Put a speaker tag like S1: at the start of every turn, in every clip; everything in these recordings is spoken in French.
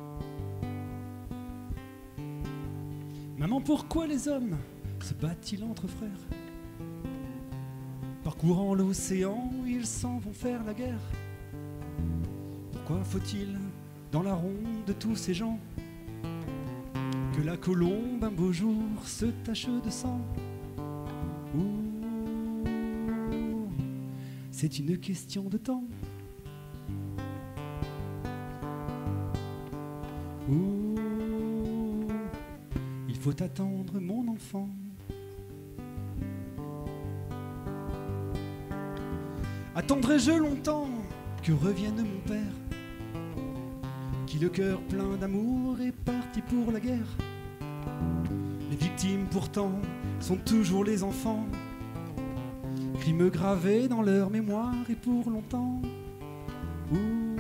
S1: Maman, pourquoi les hommes se battent-ils entre frères? Parcourant l'océan, ils s'en vont faire la guerre. Pourquoi faut-il, dans la ronde de tous ces gens, que la colombe un beau jour se tache de sang? Ouh, c'est une question de temps. Ouh, il faut attendre mon enfant. Attendrai-je longtemps que revienne mon père, qui le cœur plein d'amour est parti pour la guerre? Les victimes pourtant sont toujours les enfants, crimes gravés dans leur mémoire et pour longtemps. Ouh,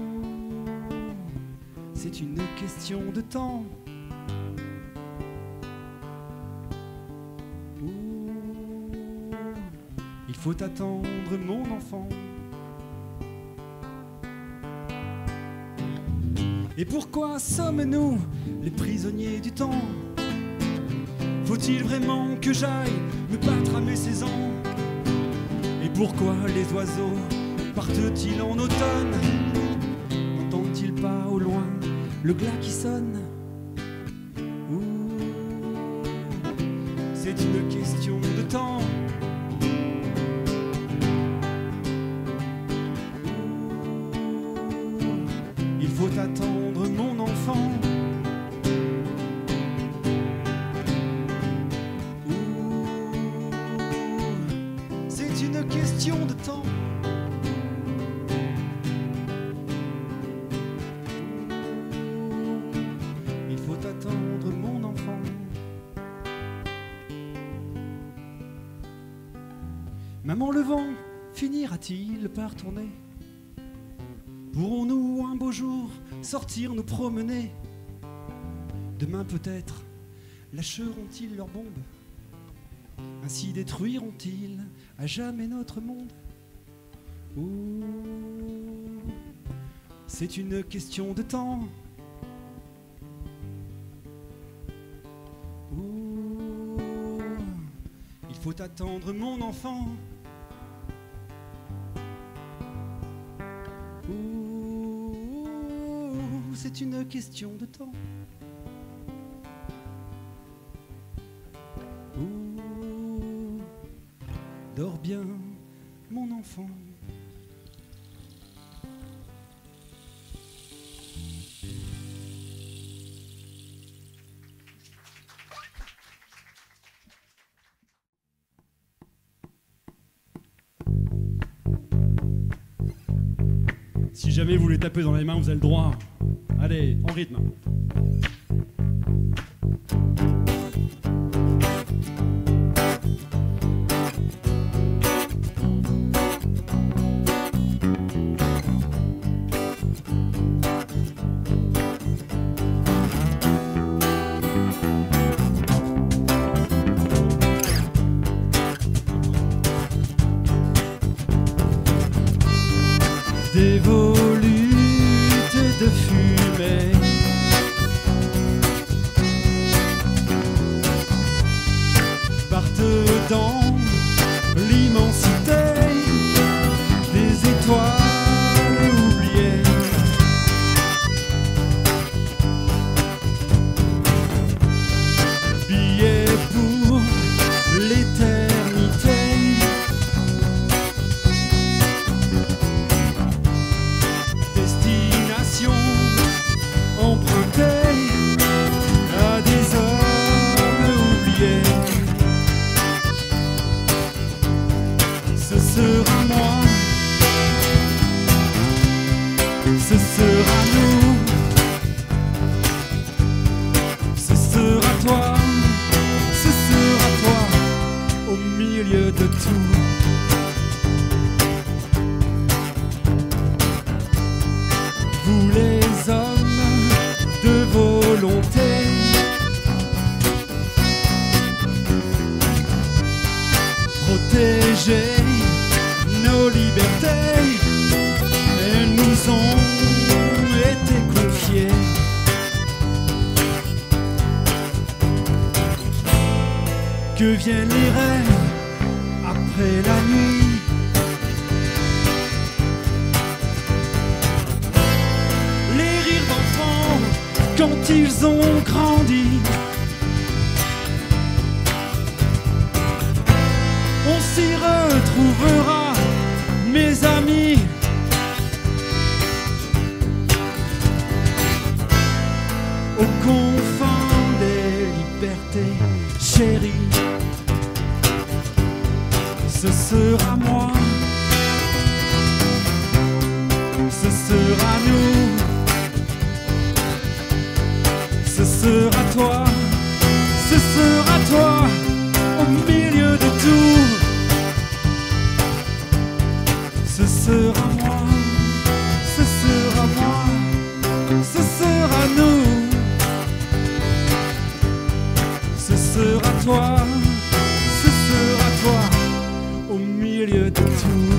S1: c'est une question de temps. Ouh, il faut attendre mon enfant. Et pourquoi sommes-nous les prisonniers du temps? Faut-il vraiment que j'aille me battre à mes 16 ans? Et pourquoi les oiseaux partent-ils en automne? N'entendent-ils pas au loin le glas qui sonne? Ouh, c'est une question de temps. Il faut attendre mon enfant. Ouh, c'est une question de temps. Il faut attendre mon enfant. Maman, le vent finira-t-il par tourner? Pourrons-nous un beau jour sortir nous promener? Demain peut-être lâcheront-ils leurs bombes? Ainsi détruiront-ils à jamais notre monde? Ouh, c'est une question de temps. Ouh, il faut attendre mon enfant. C'est une question de temps. Ouh, dors bien, mon enfant. Si jamais vous voulez taper dans les mains, vous avez le droit. Allez, en rythme. Des volutes de fumée partent dans l'immensité des étoiles oubliées. Billets pour l'éternité. Destination empruntée à des hommes oubliés. Ce sera moi, ce sera nous, ce sera toi, ce sera toi, au milieu de tout. Vous les hommes de volonté, protégez nos libertés, elles nous ont que viennent les rêves après la nuit. Les rires d'enfants quand ils ont grandi. On s'y retrouvera, mes amis. Aux confins des libertés chéries, ce sera moi, ce sera nous, ce sera toi, ce sera toi, au milieu de tout. Ce sera moi, ce sera moi, ce sera nous. Ce sera toi, ce sera toi, au milieu de tout.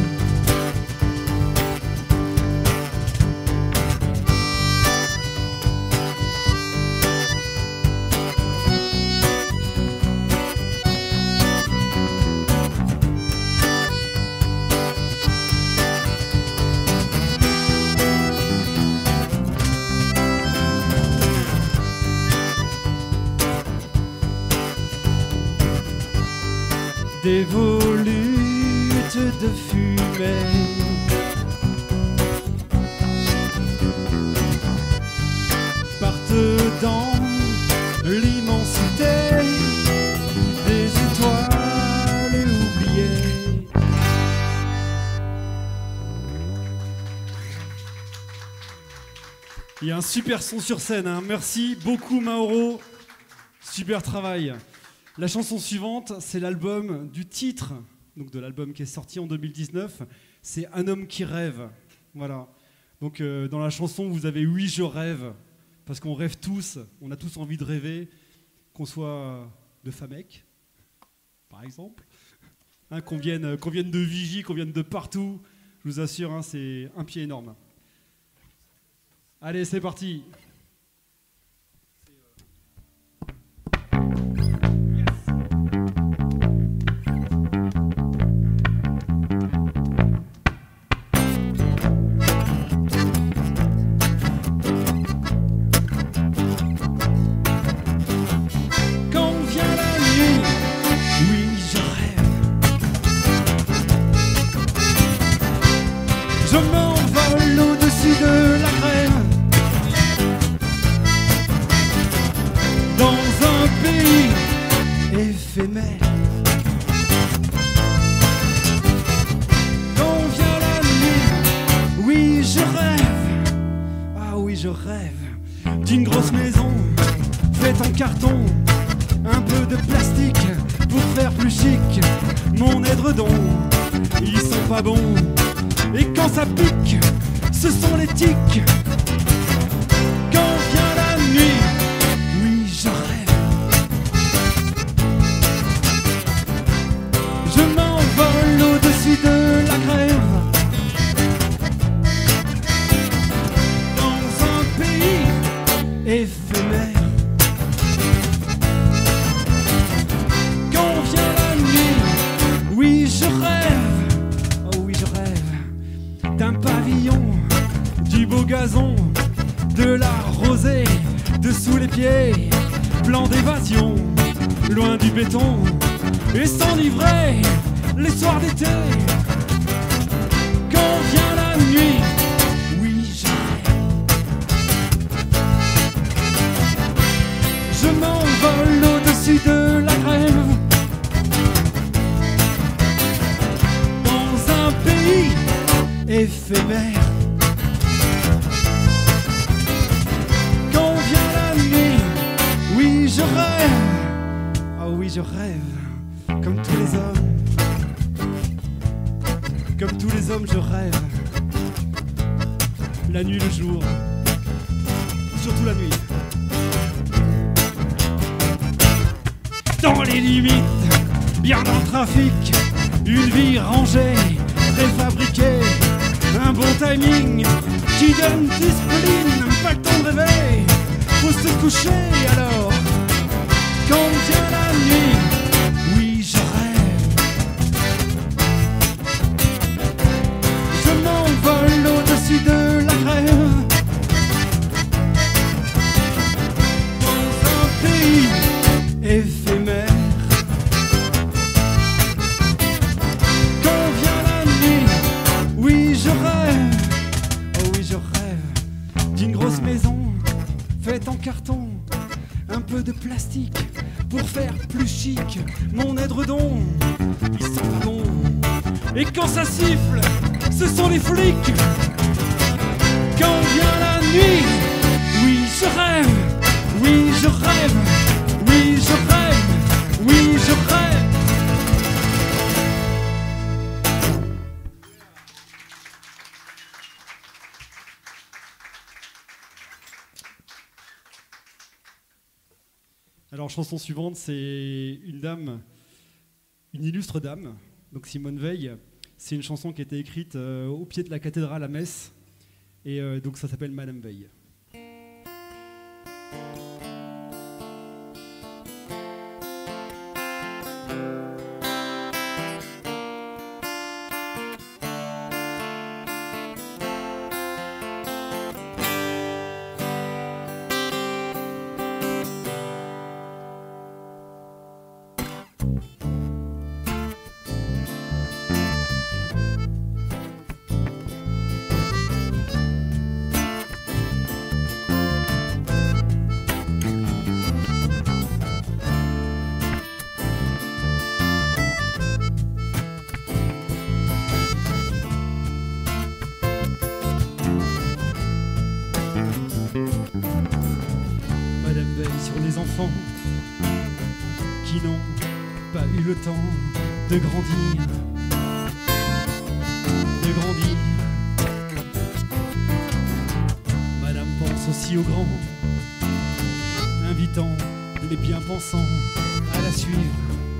S1: Des volutes de fumée, partent dans l'immensité des étoiles oubliées. Il y a un super son sur scène, hein. Merci beaucoup Mauro, super travail. La chanson suivante, c'est l'album du titre, donc de l'album qui est sorti en 2019, c'est Un homme qui rêve. Voilà. Donc dans la chanson, vous avez Oui, je rêve, parce qu'on rêve tous, on a tous envie de rêver, qu'on soit de Famec, par exemple, hein, qu'on vienne de Vigie, qu'on vienne de partout. Je vous assure, hein, c'est un pied énorme. Allez, c'est parti.
S2: Je m'envole au-dessus de la grève, dans un pays éphémère. Quand vient la nuit, oui je rêve, ah oui je rêve d'une grosse maison faite en carton, un peu de plastique pour faire plus chic. Mon édredon, ils sont pas bons. Et quand ça pique, ce sont les tiques. Quand vient la nuit, oui je rêve. Je m'envole au-dessus de la grève, dans un pays éphémère. Quand vient la nuit, oui je rêve, oh oui je rêve d'un pavillon, du beau gazon, de la rosée dessous les pieds, plan d'évasion, loin du béton, et s'enivrer les soirs d'été. Quand vient la nuit, oui je rêve. Je m'envole au-dessus de la grève, dans un pays éphémère. Quand vient la nuit, oui je rêve, ah oui je rêve, comme tous les hommes, comme tous les hommes je rêve, la nuit, le jour, surtout la nuit. Dans les limites, bien dans le trafic, une vie rangée, préfabriquée, un bon timing qui donne discipline, pas le temps de rêver, faut se coucher alors. Quand vient la nuit, d'une grosse maison faite en carton, un peu de plastique pour faire plus chic. Mon édredon, il sent bon. Et quand ça siffle, ce sont les flics. Quand vient la nuit, oui je rêve, oui je rêve, oui je rêve, oui je rêve. Alors, chanson suivante, c'est une dame, une illustre dame, donc Simone Veil. C'est une chanson qui a été écrite au pied de la cathédrale à Metz, et donc ça s'appelle Madame Veil. Sur les enfants qui n'ont pas eu le temps de grandir, Madame pense aussi aux grands, invitant les bien-pensants à la suivre,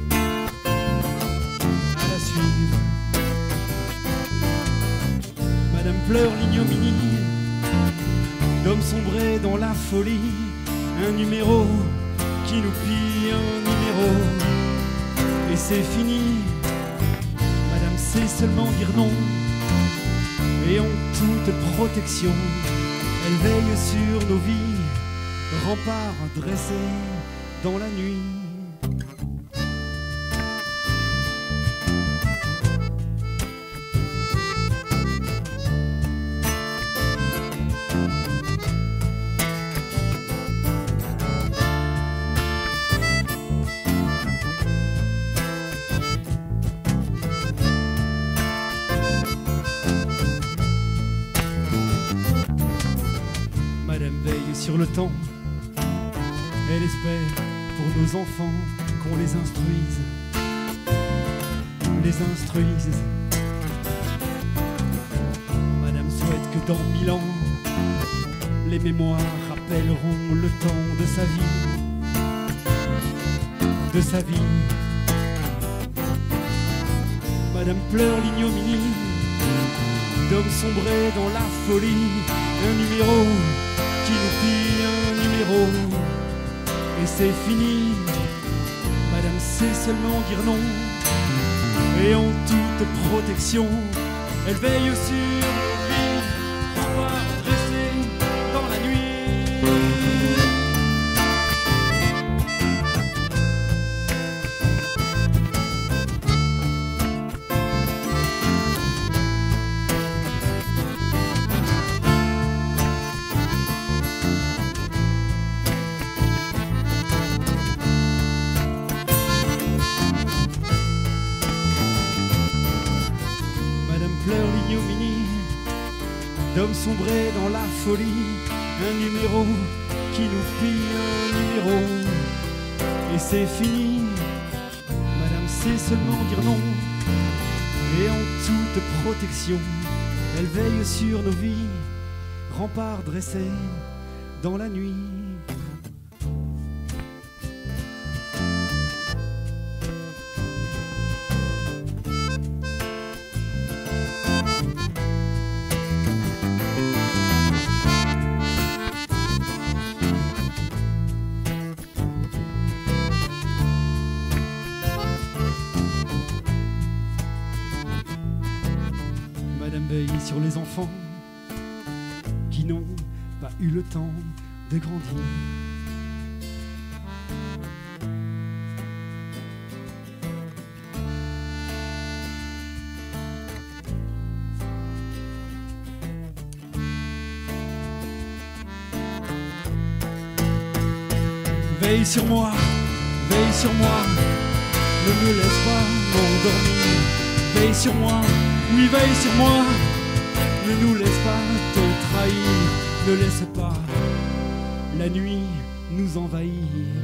S2: Madame pleure l'ignominie d'hommes sombrés dans la folie. Un numéro qui nous pille, un numéro, et c'est fini. Madame sait seulement dire non, et en toute protection, elle veille sur nos vies, remparts dressés dans la nuit. Sur le temps, elle espère pour nos enfants qu'on les instruise. Madame souhaite que dans 1000 ans, les mémoires rappelleront le temps de sa vie, Madame pleure l'ignominie d'hommes sombrés dans la folie. Un numéro qui nous pille, un numéro, et c'est fini. Madame sait seulement dire non, et en toute protection, elle veille sur nos vies, remparts dressés dans la nuit. D'hommes sombrés dans la folie, un numéro qui nous pille, un numéro, et c'est fini. Madame sait seulement dire non, et en toute protection, elle veille sur nos vies, remparts dressés dans la nuit. Sur les enfants qui n'ont pas eu le temps de grandir.
S1: veille sur moi, veille sur moi, ne me laisse pas m'endormir. Veille sur moi, oui veille sur moi, ne nous laisse pas te trahir, ne laisse pas la nuit nous envahir.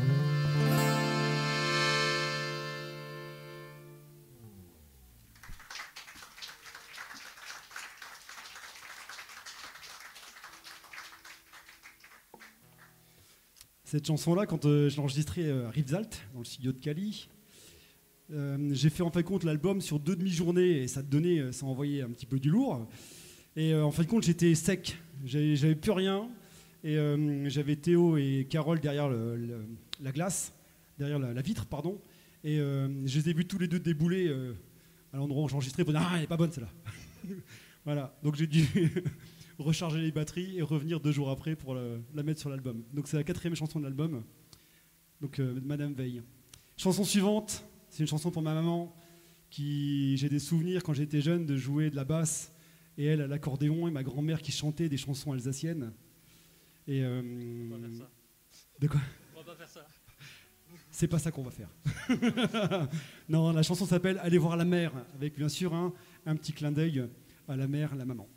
S1: Cette chanson-là, quand je l'ai enregistrée à Rivesaltes, dans le studio de Cali, j'ai fait en fin de compte l'album sur 2 demi-journées et ça envoyait un petit peu du lourd. Et en fin de compte, j'étais sec, j'avais plus rien. Et j'avais Théo et Carole derrière la glace, derrière la vitre, pardon. Et je les ai vus tous les deux débouler à l'endroit où j'enregistrais pour dire « Ah, elle n'est pas bonne celle-là !» Voilà, donc j'ai dû recharger les batteries et revenir 2 jours après pour la mettre sur l'album. Donc c'est la 4e chanson de l'album, donc Madame Veille. Chanson suivante, c'est une chanson pour ma maman, j'ai des souvenirs quand j'étais jeune de jouer de la basse, et elle à l'accordéon, et ma grand-mère qui chantait des chansons alsaciennes. Et
S3: on va faire ça.
S1: De quoi?
S3: On va pas faire ça.
S1: C'est pas ça qu'on va faire. Non, la chanson s'appelle Aller voir la mer, avec bien sûr un petit clin d'œil à la mère, la maman.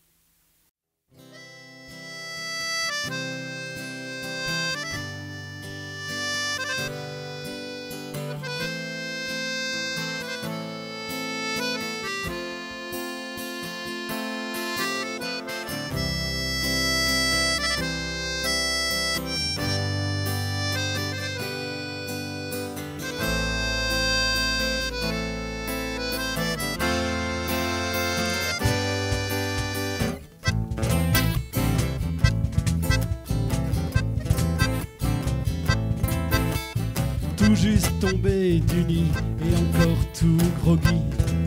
S1: Tout juste tombé du nid et encore tout groggy.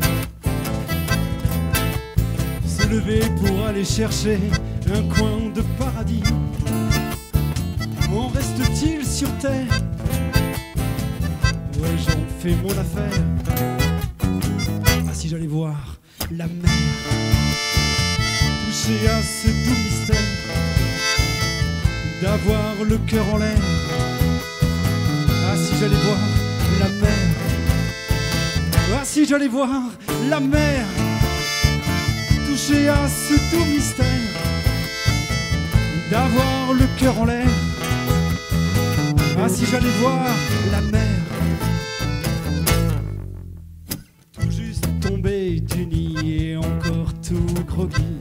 S1: Se lever pour aller chercher un coin de paradis. En reste-t-il sur terre? Ouais, j'en fais mon affaire. Ah, si j'allais voir la mer, toucher à ce doux mystère d'avoir le cœur en l'air. Ah, si j'allais voir la mer. Ah, si j'allais voir la mer, toucher à ce doux mystère d'avoir le cœur en l'air. Ah, si j'allais voir la mer. Tout juste tombé du nid et encore tout groggy.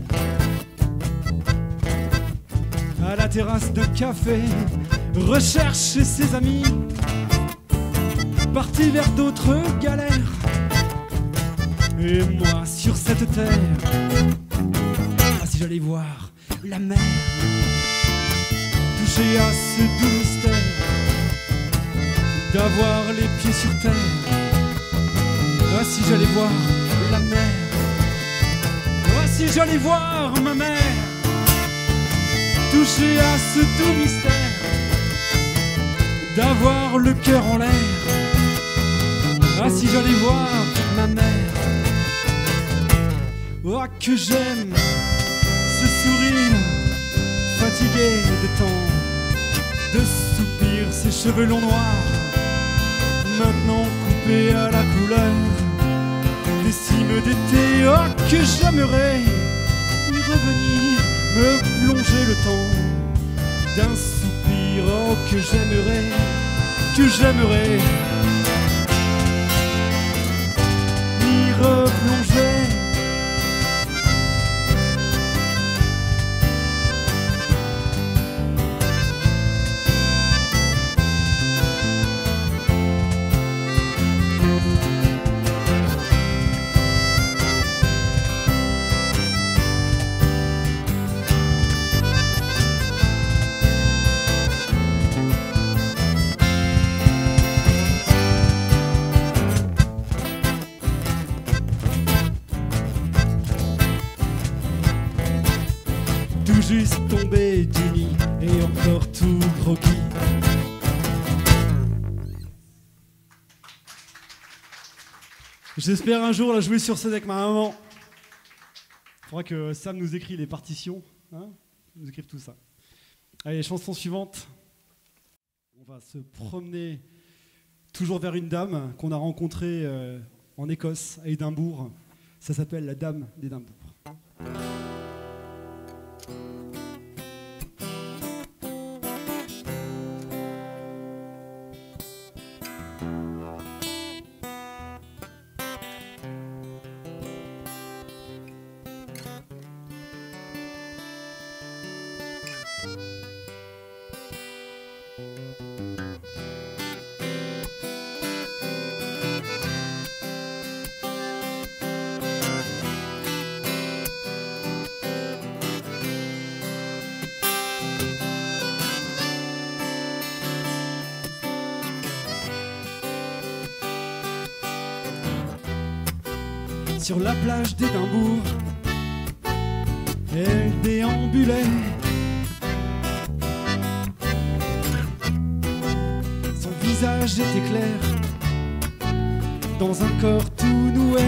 S1: À la terrasse d'un café, recherche ses amis, parti vers d'autres galères. Et moi sur cette terre, ah, si j'allais voir la mer, toucher à ce doux mystère d'avoir les pieds sur terre. Ah, si j'allais voir la mer. Ah, si j'allais voir ma mère, toucher à ce doux mystère d'avoir le cœur en l'air. Ah, si j'allais voir ma mère. Oh, que j'aime ce sourire fatigué de tant de soupirs, ces cheveux longs noirs maintenant coupés à la couleur des cimes d'été. Oh, que j'aimerais y revenir, me plonger le temps d'un soupir. Oh, que j'aimerais y replonger. Tout juste tombé du nid et encore tout groggy. J'espère un jour la jouer sur scène avec ma maman. Il faudra que Sam nous écrit les partitions, hein, nous écrive tout ça. Allez, chanson suivante.
S2: On va se promener toujours vers une dame qu'on a rencontrée en Écosse, à Édimbourg. Ça s'appelle la Dame d'Édimbourg. Sur la plage d'Édimbourg, elle déambulait. Son visage était clair, dans un corps tout noué.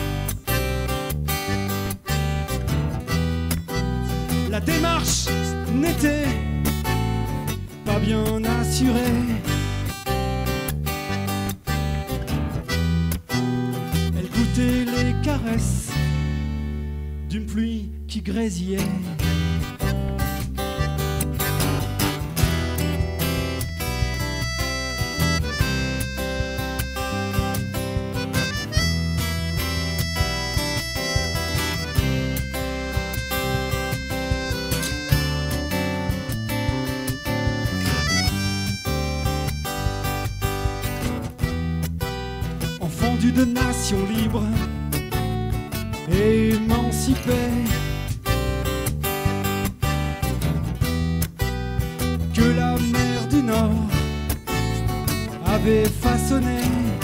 S2: La démarche n'était pas bien assurée. Les caresses d'une pluie qui grésillait. Enfant d'une nation libre, émancipée, que la mer du Nord avait façonné.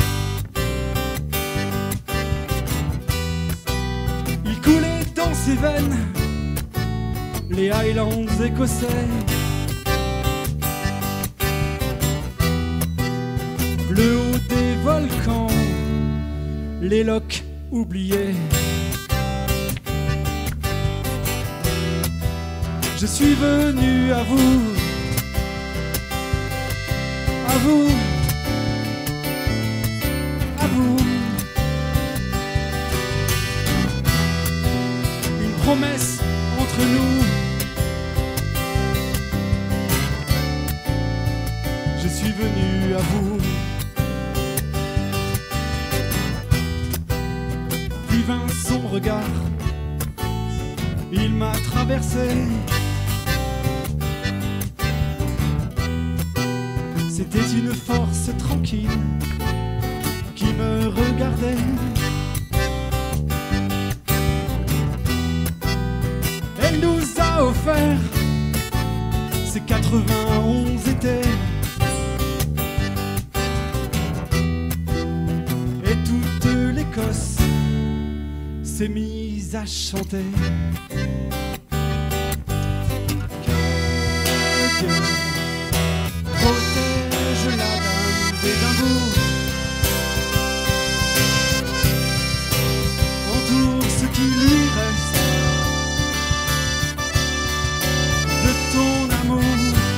S2: Il coulait dans ses veines les Highlands écossais. Le haut des volcans, les lochs oubliés. Je suis venu à vous, à vous, à vous. Une promesse entre nous. Je suis venu à vous. Puis vint son regard, il m'a traversé. C'était une force tranquille qui me regardait. Elle nous a offert ses 91 étés. Et toute l'Écosse s'est mise à chanter. Que Dieu protège la Dame d'Édimbourg, entoure ce qui lui reste de ton amour.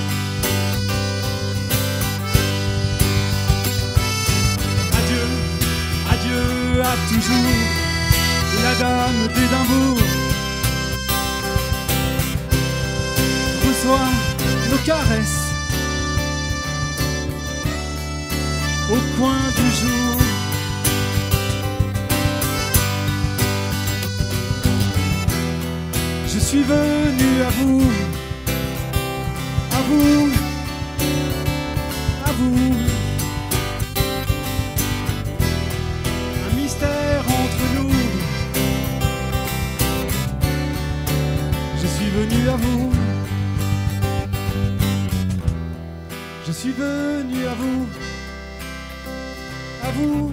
S2: Adieu, adieu à toujours, la Dame d'Édimbourg. Reçois nos caresses au coin du jour. Je suis venu à vous, à vous, à vous. Un mystère entre nous. Je suis venu à vous. Je suis venu à vous. À vous,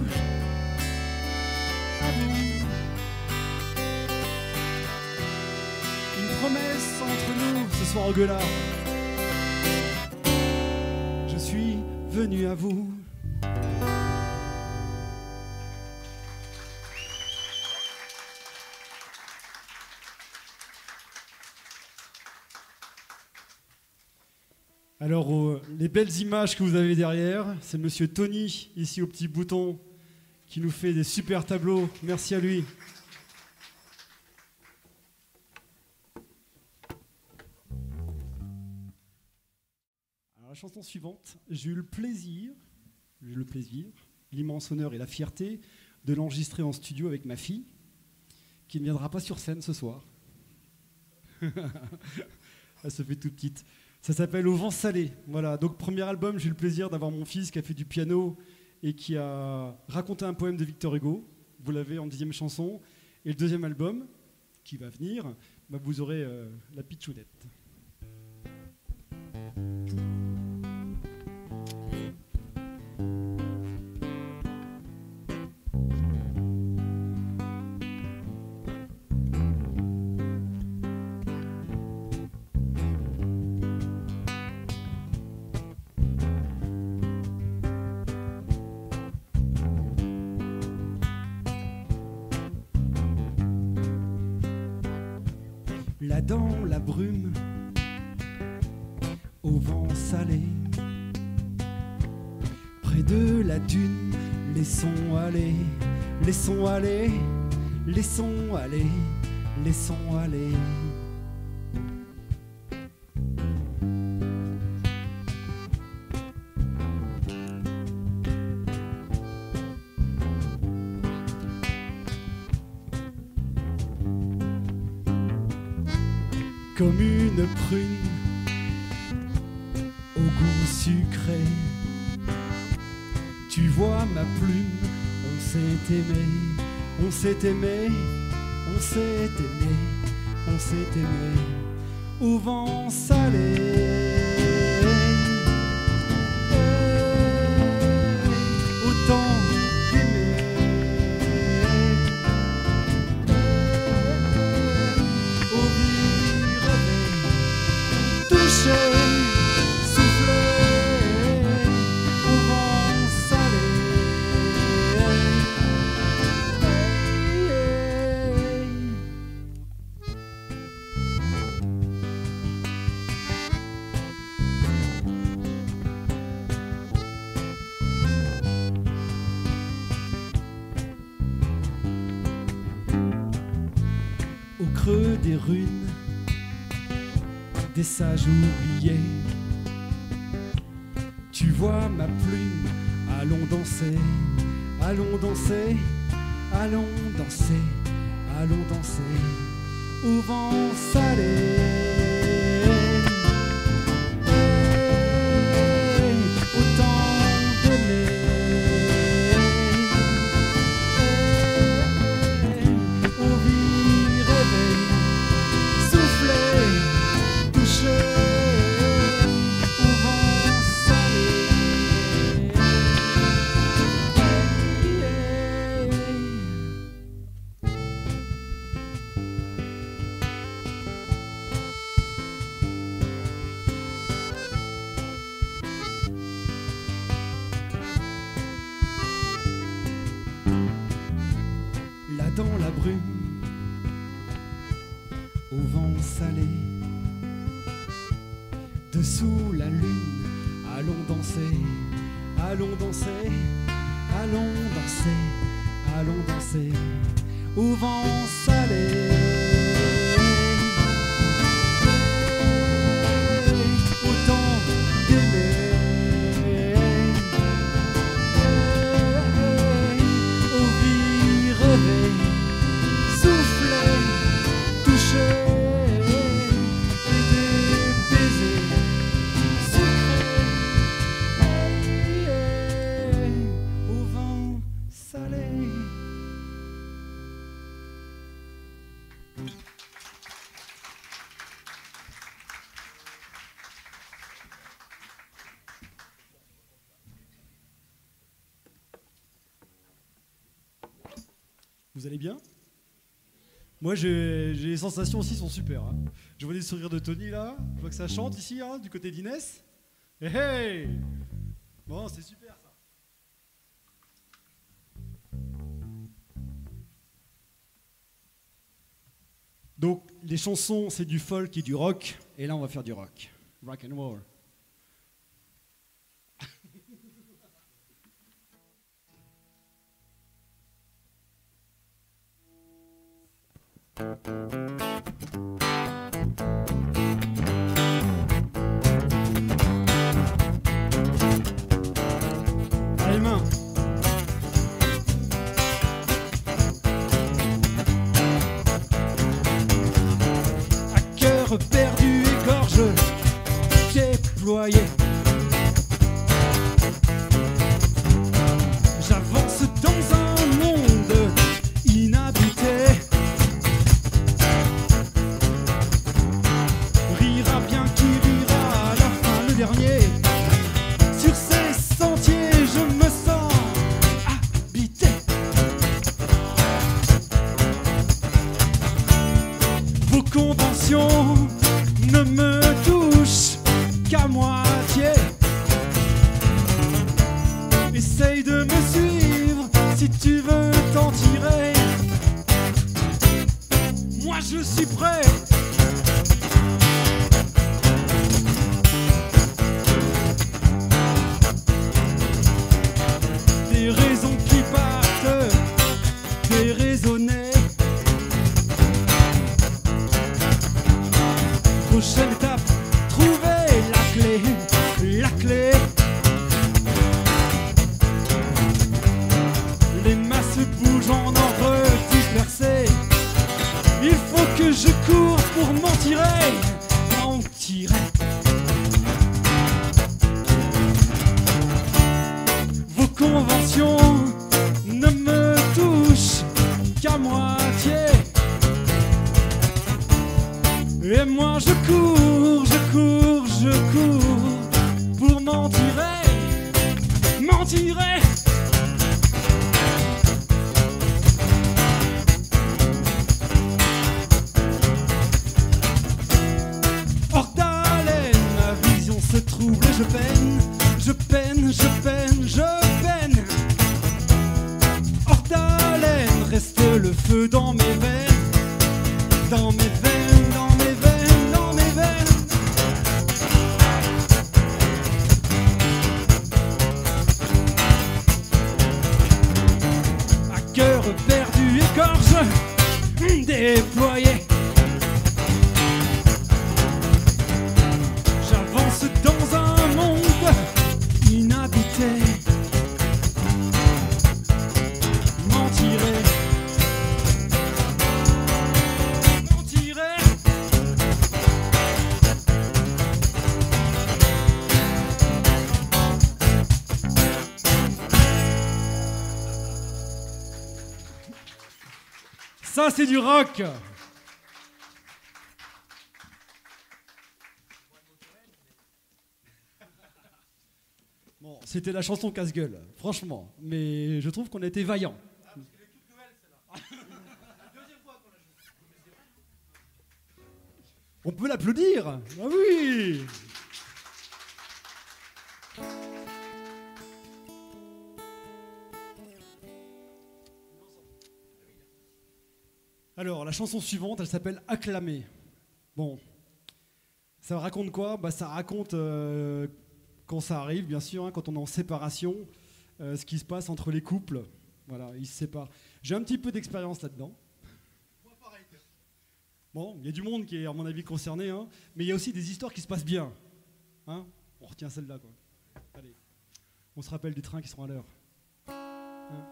S2: à vous. Une promesse entre nous ce soir au Gueulard. Je suis venu à vous. Alors, les belles images que vous avez derrière, c'est monsieur Tony, ici au petit bouton, qui nous fait des super tableaux. Merci à lui. Alors, la chanson suivante, j'ai eu le plaisir, l'immense honneur et la fierté de l'enregistrer en studio avec ma fille, qui ne viendra pas sur scène ce soir. Elle se fait toute petite. Ça s'appelle Au vent salé. Voilà. Donc, premier album, j'ai eu le plaisir d'avoir mon fils qui a fait du piano et qui a raconté un poème de Victor Hugo. Vous l'avez en 10e chanson. Et le deuxième album, qui va venir, bah, vous aurez la pitchounette. Là dans la brume, au vent salé, près de la dune, laissons aller, laissons aller, laissons aller, laissons aller. Comme une prune au goût sucré, tu vois ma plume, on s'est aimé, on s'est aimé, on s'est aimé, on s'est aimé, au vent salé. Autant d'aimer, au vivre, toucher, souffler, au vent salé. Au creux des runes, des sages oubliés, tu vois ma plume, allons danser, allons danser, allons danser, allons danser, au vent salé. Autant d'aimer, au vivre, rêver, souffler, toucher, au vent salé. Là dans la brume, au vent salé, dessous la lune, allons danser, allons danser, allons danser, allons danser, au vent salé. Autant d'aimer, au vivre, rêver, souffler, toucher, et des baisers sucrés, au vent salé. Vous allez bien? Moi, j'ai les sensations aussi sont super. Hein. Je vois des sourires de Tony là. Je vois que ça chante ici, hein, du côté d'Inès. Hey, hey. Bon, c'est super ça. Donc, les chansons, c'est du folk et du rock. Et là, on va faire du rock. Rock and roll. Allez, main. À cœur perdu et gorge déployée, j'avance dans un monde inhabité. Rira bien qui rira, à la fin le dernier. Sur ces sentiers, je me sens habité. Vos conventions ne me touchent qu'à moitié. Essaye de me suivre si tu veux t'en tirer. Moi je suis prêt. Des raisons qui partent déraisonner. Prochaine étape, trouver la clé, la clé. Les masses bougent en ordre dispersé. Il faut que je cours pour m'en tirer, m'en tirer. Vos conventions ne me touchent qu'à moitié. Et moi je cours, je cours, je cours pour m'en tirer, m'en tirer. Hors d'haleine, ma vision se trouble et je peine, je peine, je peine, je peine. Hors d'haleine, reste le feu dans mes veines, dans mes veines, dans mes veines, dans mes veines. À cœur perdu et gorge déployée, j'avance dans un monde inhabité. M'en tirer, m'en tirer. Ça c'est du rock. Bon, c'était la chanson casse-gueule, franchement, mais je trouve qu'on a été vaillants. On peut l'applaudir. Ah oui. Alors, la chanson suivante, elle s'appelle Acclamer. Bon, ça raconte quoi? Bah, ça raconte, quand ça arrive, bien sûr, hein, quand on est en séparation, ce qui se passe entre les couples. Voilà, ils se séparent. J'ai un petit peu d'expérience là-dedans. Bon, il y a du monde qui est, à mon avis, concerné, hein, mais il y a aussi des histoires qui se passent bien. Hein, on retient celle-là, quoi. Allez, on se rappelle des trains qui seront à l'heure. Hein.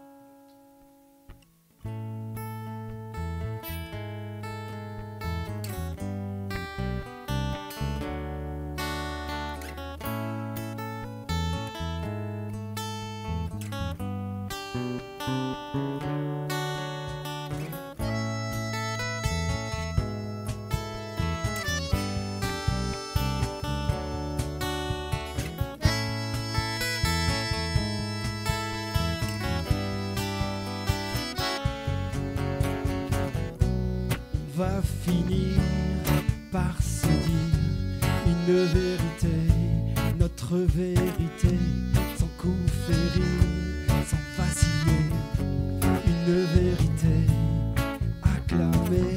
S2: Va finir par se dire une vérité, notre vérité, sans coup férir, sans vaciller, une vérité acclamée.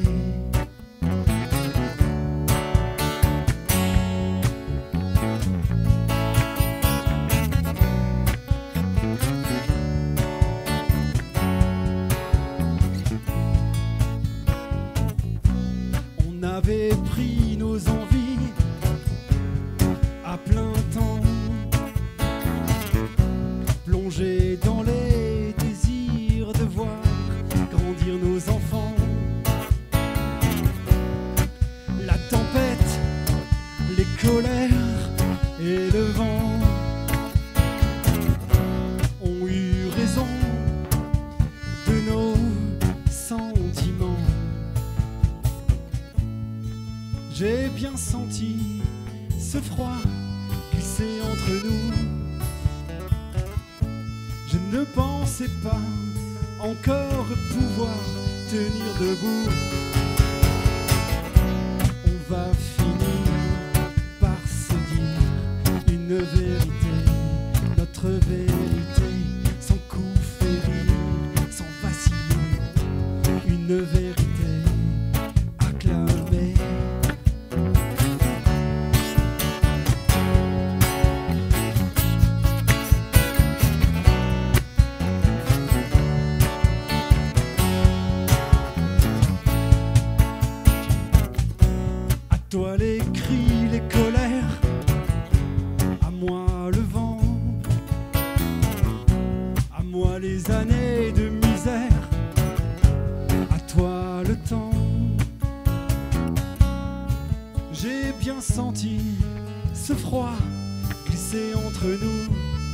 S2: colère et le vent ont eu raison de nos sentiments. J'ai bien senti ce froid glisser entre nous. Je ne pensais pas encore pouvoir tenir debout. On va finir par se dire une vérité, notre vérité, sans coup férir, sans vaciller, une vérité acclamée. Toi les cris, les colères, à moi le vent, à moi les années de misère, à toi le temps. J'ai bien senti ce froid glisser entre nous.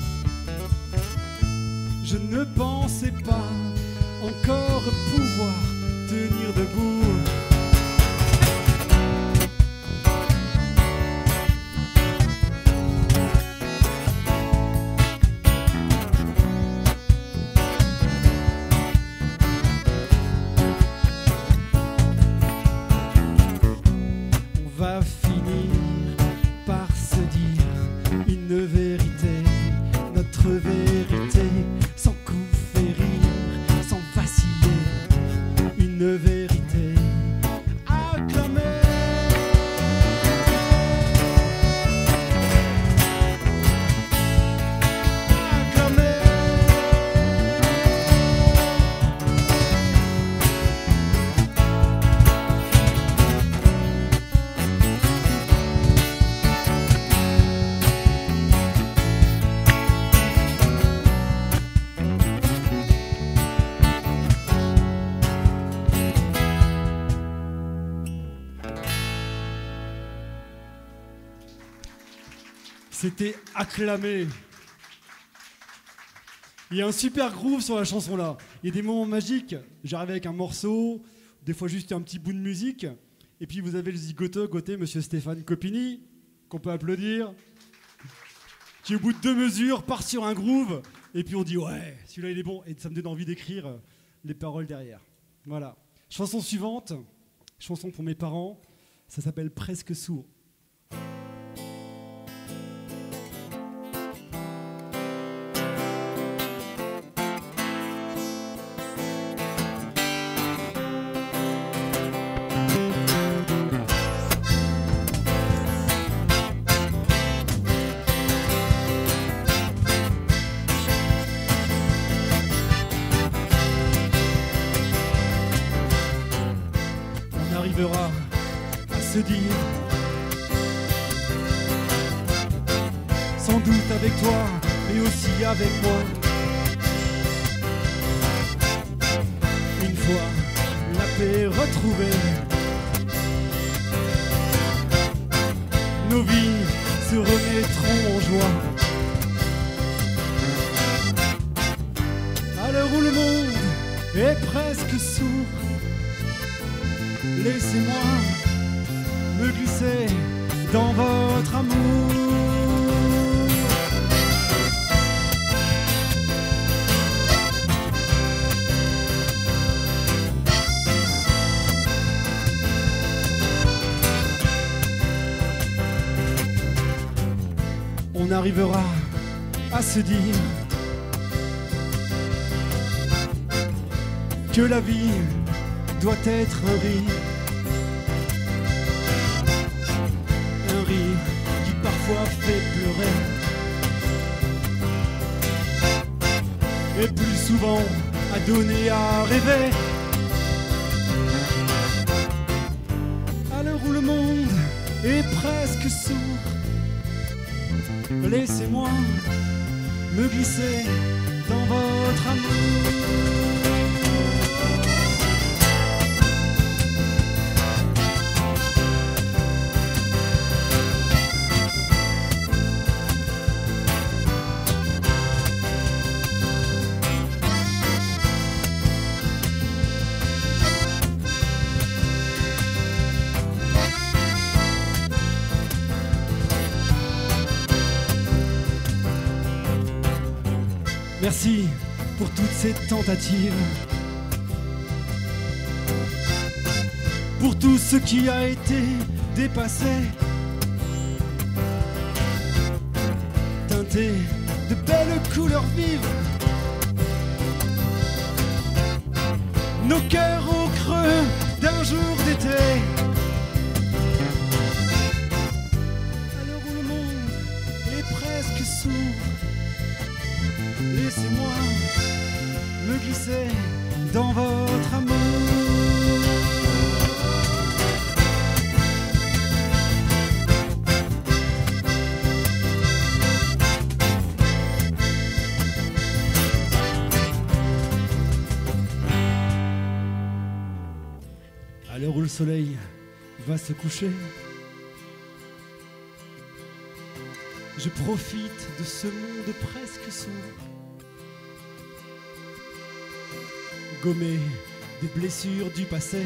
S2: Je ne pensais pas encore pouvoir tenir debout. Va finir par se dire une vérité, notre vérité, sans coup férir, sans vaciller, une vérité acclamée. C'était acclamé. Il y a un super groove sur la chanson là. Il y a des moments magiques. J'arrive avec un morceau, des fois juste un petit bout de musique. Et puis vous avez le zigoto côté monsieur Stéphane Copini, qu'on peut applaudir, qui au bout de 2 mesures part sur un groove. Et puis on dit ouais, celui-là il est bon. Et ça me donne envie d'écrire les paroles derrière. Voilà. Chanson suivante, chanson pour mes parents. Ça s'appelle Presque sourd. À se dire, sans doute avec toi, mais aussi avec moi. Une fois la paix retrouvée, nos vies se remettront en joie. À l'heure où le monde est presque sourd, laissez-moi me glisser dans votre amour. On arrivera à se dire que la vie doit être un rire. Un rire qui parfois fait pleurer. Et plus souvent à donner à rêver. À l'heure où le monde est presque sourd, laissez-moi me glisser dans votre amour. Merci pour toutes ces tentatives, pour tout ce qui a été dépassé, teinté de belles couleurs vives, nos cœurs au creux d'un jour d'été. À l'heure où le monde est presque sourd, laissez-moi me glisser dans votre amour. À l'heure où le soleil va se coucher, je profite de ce monde presque sourd. Gommer des blessures du passé.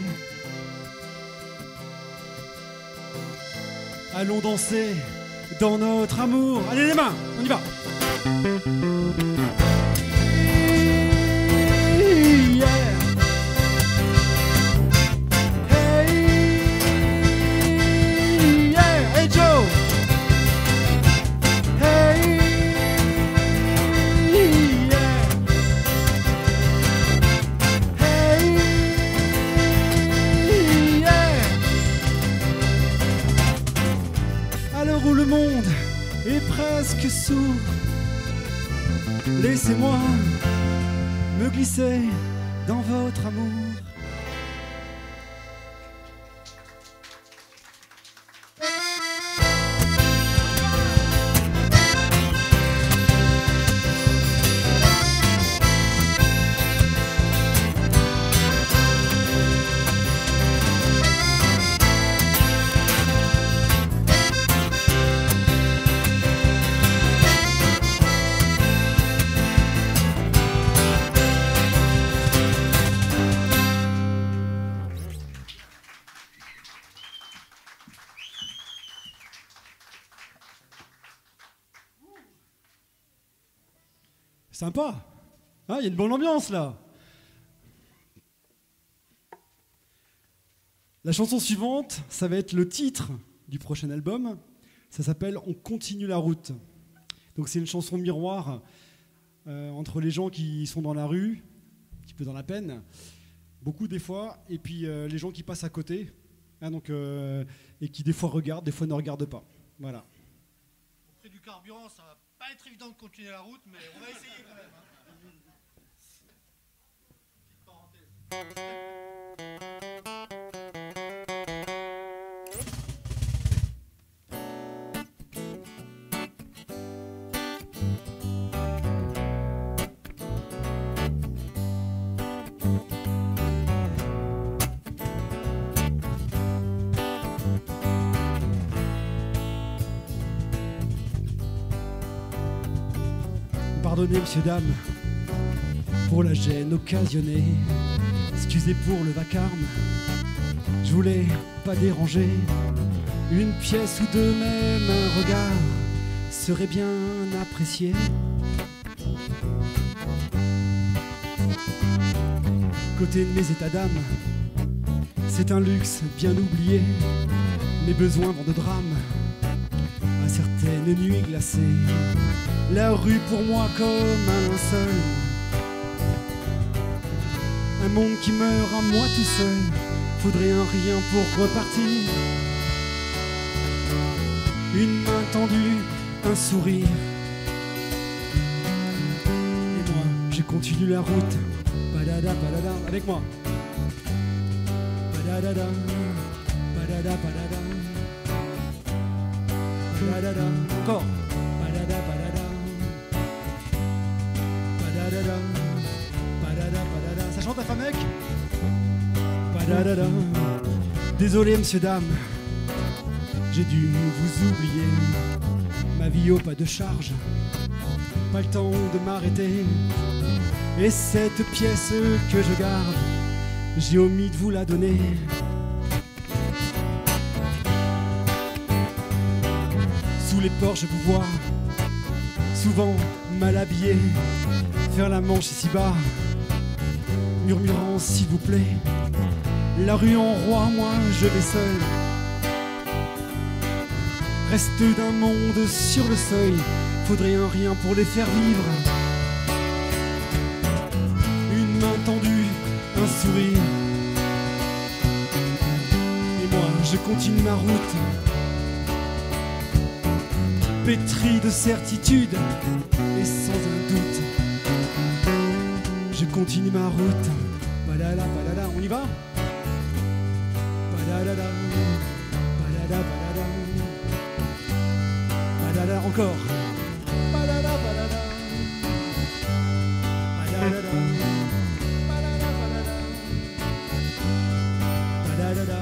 S2: Allons danser dans notre amour. Allez les mains, on y va. Yeah. Hey, yeah. Hey Joe. Hey, yeah. Hey, yeah. À l'heure où le monde est presque sourd, laissez-moi me glisser dans votre amour. Sympa, hein, y a une bonne ambiance là. La chanson suivante, ça va être le titre du prochain album. Ça s'appelle « On continue la route ». Donc c'est une chanson miroir entre les gens qui sont dans la rue, un petit peu dans la peine, beaucoup des fois, et puis les gens qui passent à côté, hein, donc, et qui des fois regardent, des fois ne regardent pas. Voilà.
S3: Au prix du carburant, ça va pas être évident de continuer la route, mais on va essayer quand même. Petite
S2: Pardonnez, messieurs, dames, pour la gêne occasionnée. Excusez pour le vacarme, je voulais pas déranger. Une pièce ou deux, même un regard serait bien apprécié. Côté de mes états d'âme, c'est un luxe bien oublié. Mes besoins vont de drame à certaines nuits glacées. La rue pour moi comme un linceul, un monde qui meurt à moi tout seul. Faudrait un rien pour repartir, une main tendue, un sourire. Et moi, je continue la route. Padada, padada, avec moi. Padada, padada, padada. Padada, encore. Padada, padada. Padada, padada, padada. Ça chante la femme mec. Padada. Désolé, monsieur, dame, j'ai dû vous oublier. Ma vie au pas de charge, pas le temps de m'arrêter. Et cette pièce que je garde, j'ai omis de vous la donner. Sous les porches, je vous vois souvent mal habillé, faire la manche ici-bas, murmurant s'il vous plaît, la rue en roi, moi je vais seul. Reste d'un monde sur le seuil, faudrait un rien pour les faire vivre. Une main tendue, un sourire, et moi je continue ma route, pétri de certitude et sans un doute. Je continue ma route. Balala, balala, on y va? Balala, balala, balala, balala, encore. Balala, balala, balala, balala, balala, balala.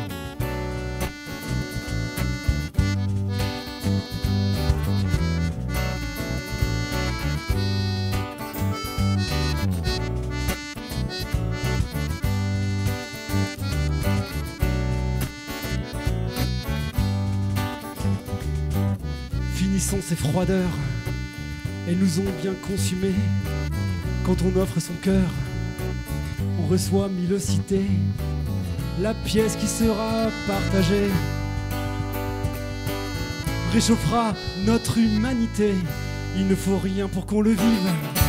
S2: Finissons ces froideurs, elles nous ont bien consumés. Quand on offre son cœur, on reçoit mille cités, la pièce qui sera partagée réchauffera notre humanité. Il ne faut rien pour qu'on le vive.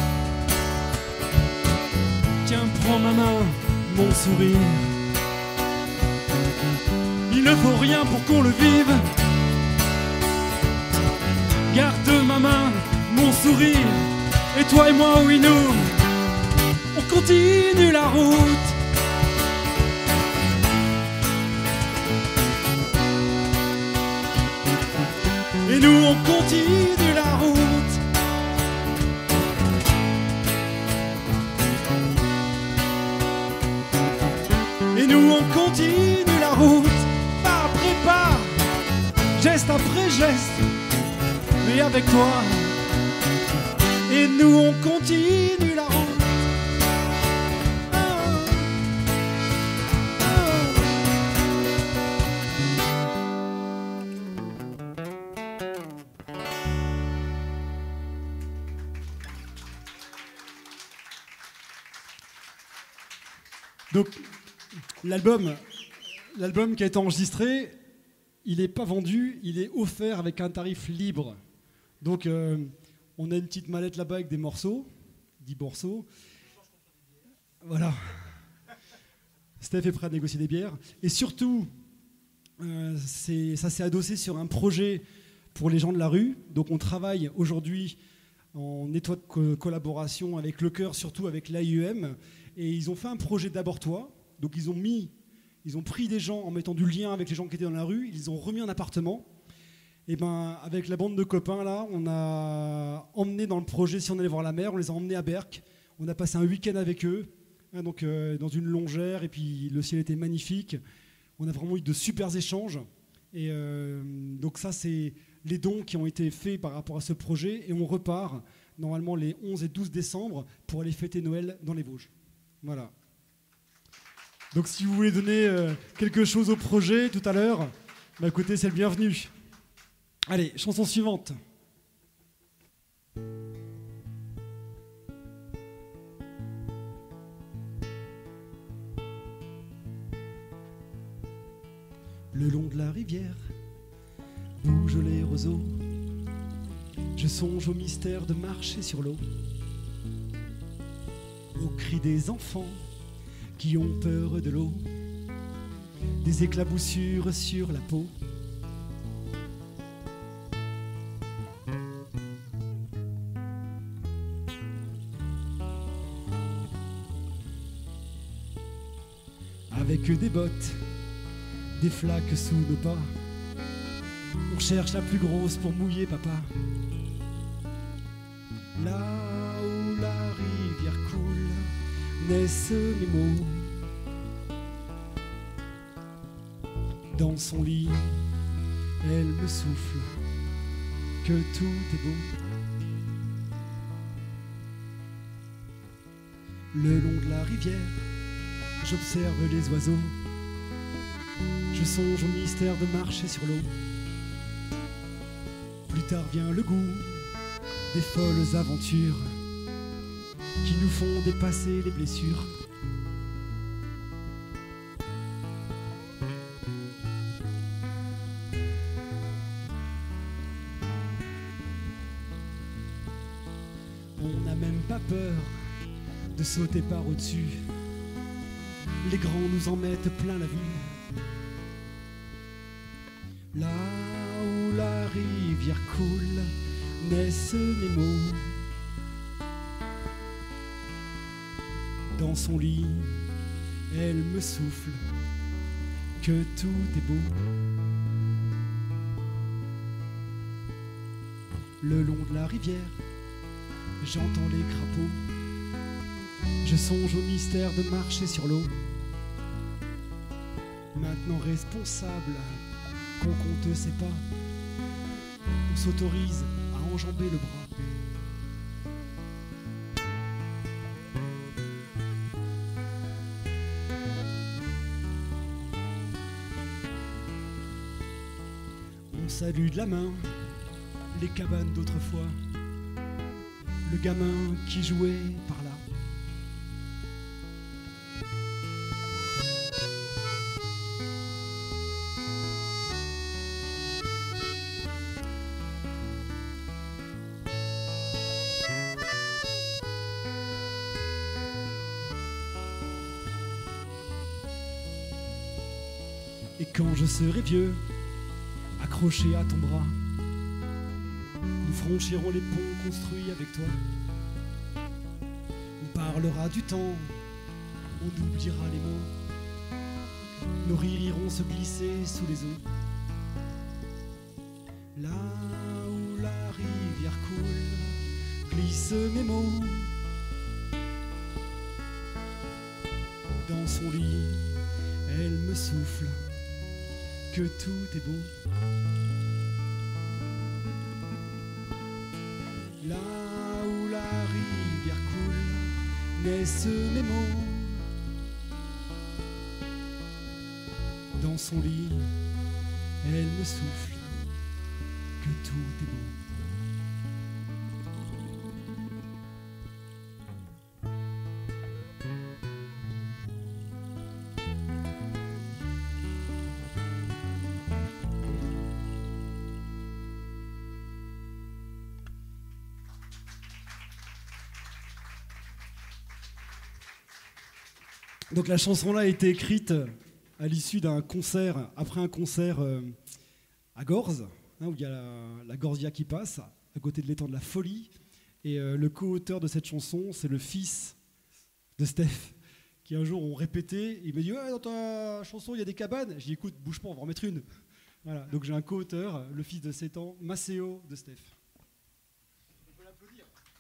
S2: Tiens, prends ma main, mon sourire. Il ne faut rien pour qu'on le vive. Garde ma main, mon sourire, et toi et moi, oui nous, on continue la route. Et nous on continue la route. Et nous on continue la route. Pas après pas, geste après geste, mais avec toi. Et nous on continue la route. Donc l'album qui a été enregistré, il n'est pas vendu, il est offert avec un tarif libre. Donc on a une petite mallette là-bas avec des morceaux, 10 morceaux. Voilà. Steph est prêt à négocier des bières. Et surtout, ça s'est adossé sur un projet pour les gens de la rue. Donc on travaille aujourd'hui en étroite collaboration avec Le Cœur, surtout avec l'AIEM. Et ils ont fait un projet d'Abord Toi. Donc ils ont pris des gens en mettant du lien avec les gens qui étaient dans la rue. Ils ont remis un appartement. Et ben avec la bande de copains là, on a emmené dans le projet Si on allait voir la mer, on les a emmenés à Berck. On a passé un week-end avec eux, hein, donc dans une longère, et puis le ciel était magnifique. On a vraiment eu de super échanges. Et donc ça, c'est les dons qui ont été faits par rapport à ce projet. Et on repart normalement les 11 et 12 décembre pour aller fêter Noël dans les Vosges. Voilà. Donc si vous voulez donner quelque chose au projet tout à l'heure, bah écoutez, c'est le bienvenu. Allez, chanson suivante. Le long de la rivière bougent les roseaux. Je songe au mystère de marcher sur l'eau, aux cris des enfants qui ont peur de l'eau, des éclaboussures sur la peau. Avec des bottes, des flaques sous nos pas, on cherche la plus grosse pour mouiller papa. Là où la rivière coule, naissent mes mots. Dans son lit, elle me souffle que tout est beau. Le long de la rivière, j'observe les oiseaux. Je songe au mystère de marcher sur l'eau. Plus tard vient le goût des folles aventures. qui nous font dépasser les blessures. On n'a même pas peur de sauter par au-dessus. Les grands nous en mettent plein la vue. Là où la rivière coule, naissent mes mots. Dans son lit, elle me souffle que tout est beau. Le long de la rivière, j'entends les crapauds. Je songe au mystère de marcher sur l'eau. Maintenant responsable qu'on compte ses pas, on s'autorise à enjamber le bras. On salue de la main les cabanes d'autrefois, le gamin qui jouait par là. Et quand je serai vieux, accroché à ton bras, nous franchirons les ponts construits avec toi. On parlera du temps, on oubliera les mots, nos rires iront se glisser sous les eaux. Là où la rivière coule, glissent mes mots. Dans son lit, elle me souffle que tout est beau. Là où la rivière coule, naissent mes mots. Dans son lit, elle me souffle que tout est beau. Donc la chanson-là a été écrite à l'issue d'un concert, après un concert à Gorze, hein, où il y a la Gorzia qui passe, à côté de l'étang de la Folie. Et le co-auteur de cette chanson, c'est le fils de Steph, qui un jour ont répété. Il me dit ouais, dans ta chanson, il y a des cabanes. J'ai dit écoute, bouge pas, on va en mettre une. Voilà, donc j'ai un co-auteur, le fils de 7 ans, Maceo de Steph. On peut l'applaudir.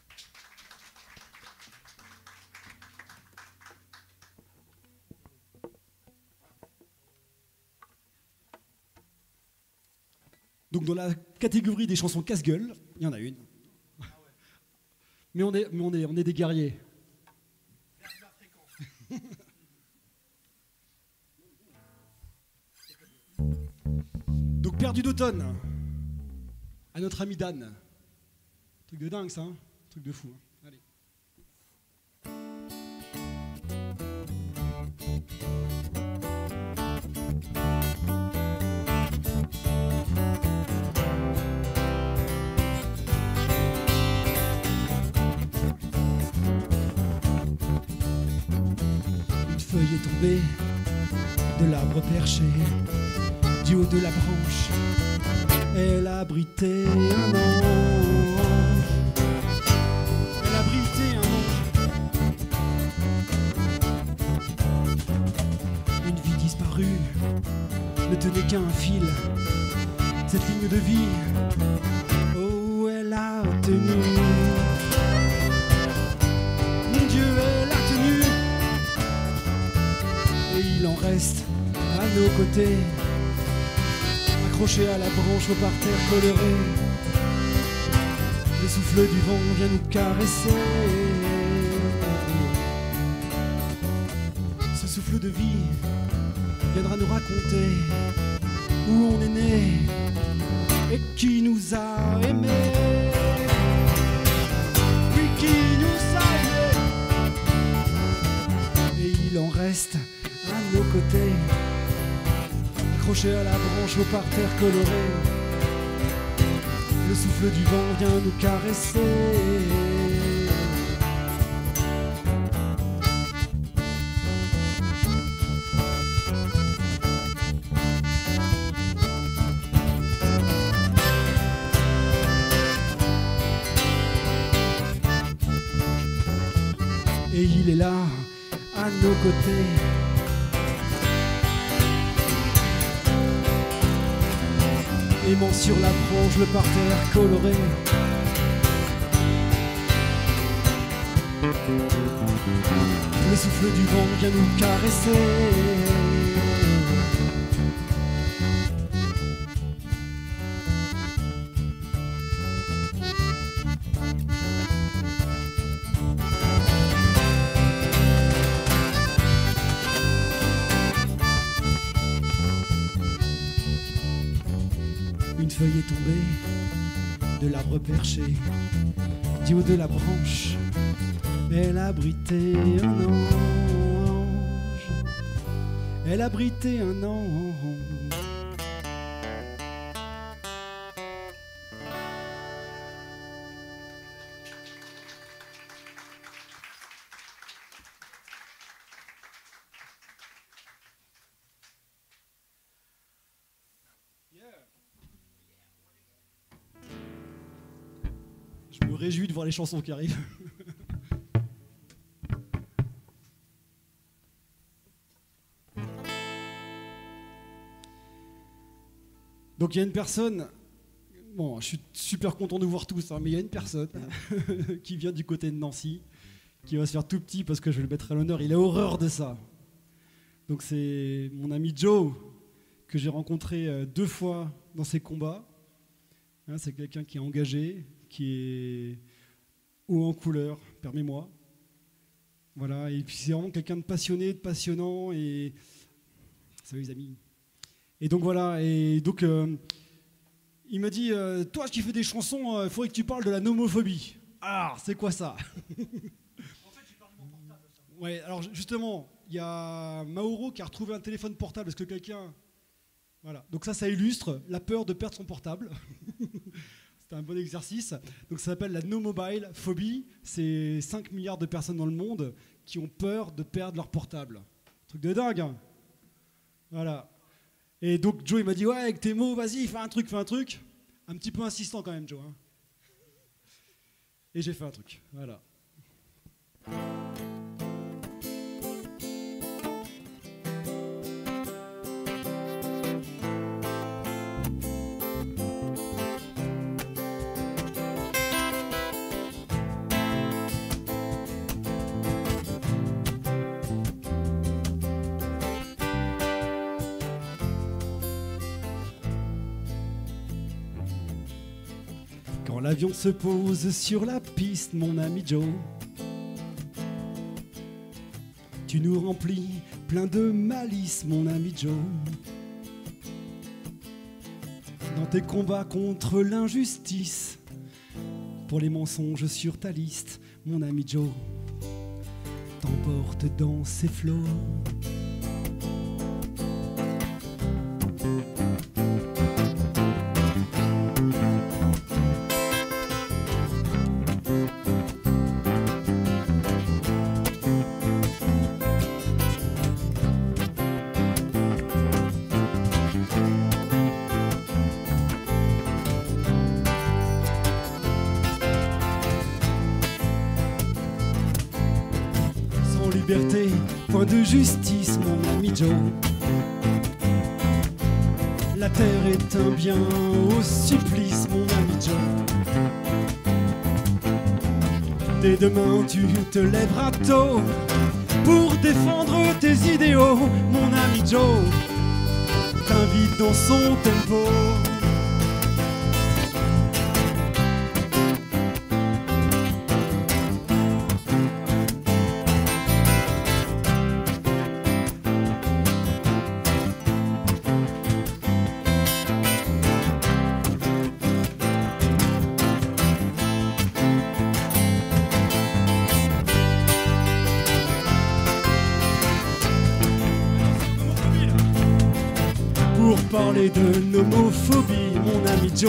S2: Donc dans la catégorie des chansons casse-gueule, il y en a une. Mais on est des guerriers. Donc Perdu d'automne, à notre ami Dan. Truc de dingue ça, hein, truc de fou. Hein. Allez. Feuille est tombée de l'arbre perché, du haut de la branche, elle abritait un ange. Elle abritait un ange. Une vie disparue ne tenait qu'à un fil, cette ligne de vie, oh elle a tenu. Mon Dieu, elle a tenu. Et il en reste à nos côtés, accroché à la branche au parterre coloré. Le souffle du vent vient nous caresser. Ce souffle de vie viendra nous raconter où on est né et qui nous a aimés. Oui, qui nous a aimés. reste à nos côtés, accroché à la branche au parterre coloré. Le souffle du vent vient nous caresser. Et il est là, à nos côtés. Aimant sur la branche le parterre coloré. Le souffle du vent vient nous caresser. Une feuille est tombée de l'arbre perché, du haut de la branche, elle abritait un ange. Elle abritait un ange. Je me réjouis de voir les chansons qui arrivent. Donc il y a une personne, bon, je suis super content de vous voir tous, hein, mais il y a une personne qui vient du côté de Nancy, qui va se faire tout petit parce que je vais le mettre à l'honneur, il a horreur de ça. Donc c'est mon ami Joe, que j'ai rencontré 2 fois dans ses combats. Hein, c'est quelqu'un qui est engagé, qui est haut en couleur, permets-moi. Voilà, et puis c'est vraiment quelqu'un de passionné, de passionnant, et salut les amis. Et donc voilà, et donc il me dit, toi qui fais des chansons, il faudrait que tu parles de la nomophobie. Alors, c'est quoi ça?
S3: En fait, j'ai perdu mon portable. Ça.
S2: Ouais, alors justement, il y a Mauro qui a retrouvé un téléphone portable. Est-ce que quelqu'un... Voilà, donc ça illustre la peur de perdre son portable. C'était un bon exercice. Donc ça s'appelle la no mobile phobie. C'est 5 milliards de personnes dans le monde qui ont peur de perdre leur portable. Truc de dingue, hein. Voilà. Et donc Joe il m'a dit, ouais, avec tes mots, vas-y, fais un truc. Un petit peu insistant quand même, Joe. Hein. Et j'ai fait un truc, voilà. Quand l'avion se pose sur la piste, mon ami Joe, tu nous remplis plein de malice, mon ami Joe. Dans tes combats contre l'injustice, pour les mensonges sur ta liste, mon ami Joe, t'emporte dans ses flots. Liberté, point de justice, mon ami Joe. La terre est un bien au supplice, mon ami Joe. Dès demain tu te lèveras tôt pour défendre tes idéaux, mon ami Joe. T'invite dans son tempo. parler de nomophobie, mon ami Joe.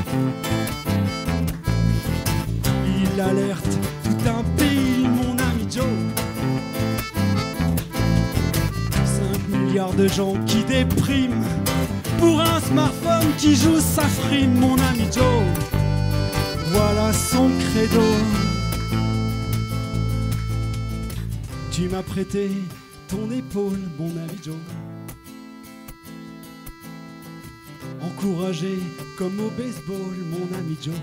S2: Il alerte tout un pays, mon ami Joe. 5 milliards de gens qui dépriment pour un smartphone qui joue sa frime, mon ami Joe. Voilà son credo. Tu m'as prêté ton épaule, mon ami Joe. Encouragé comme au baseball, mon ami Joe.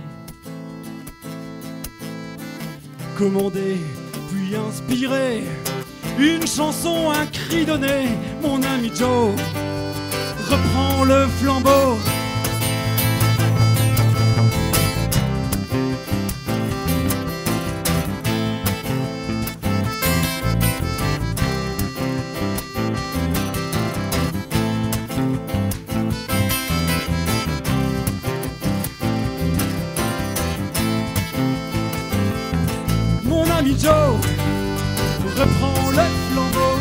S2: Commandé, puis inspiré, une chanson, un cri donné, mon ami Joe. Reprends le flambeau. Mon ami Joe, reprends le flambeau.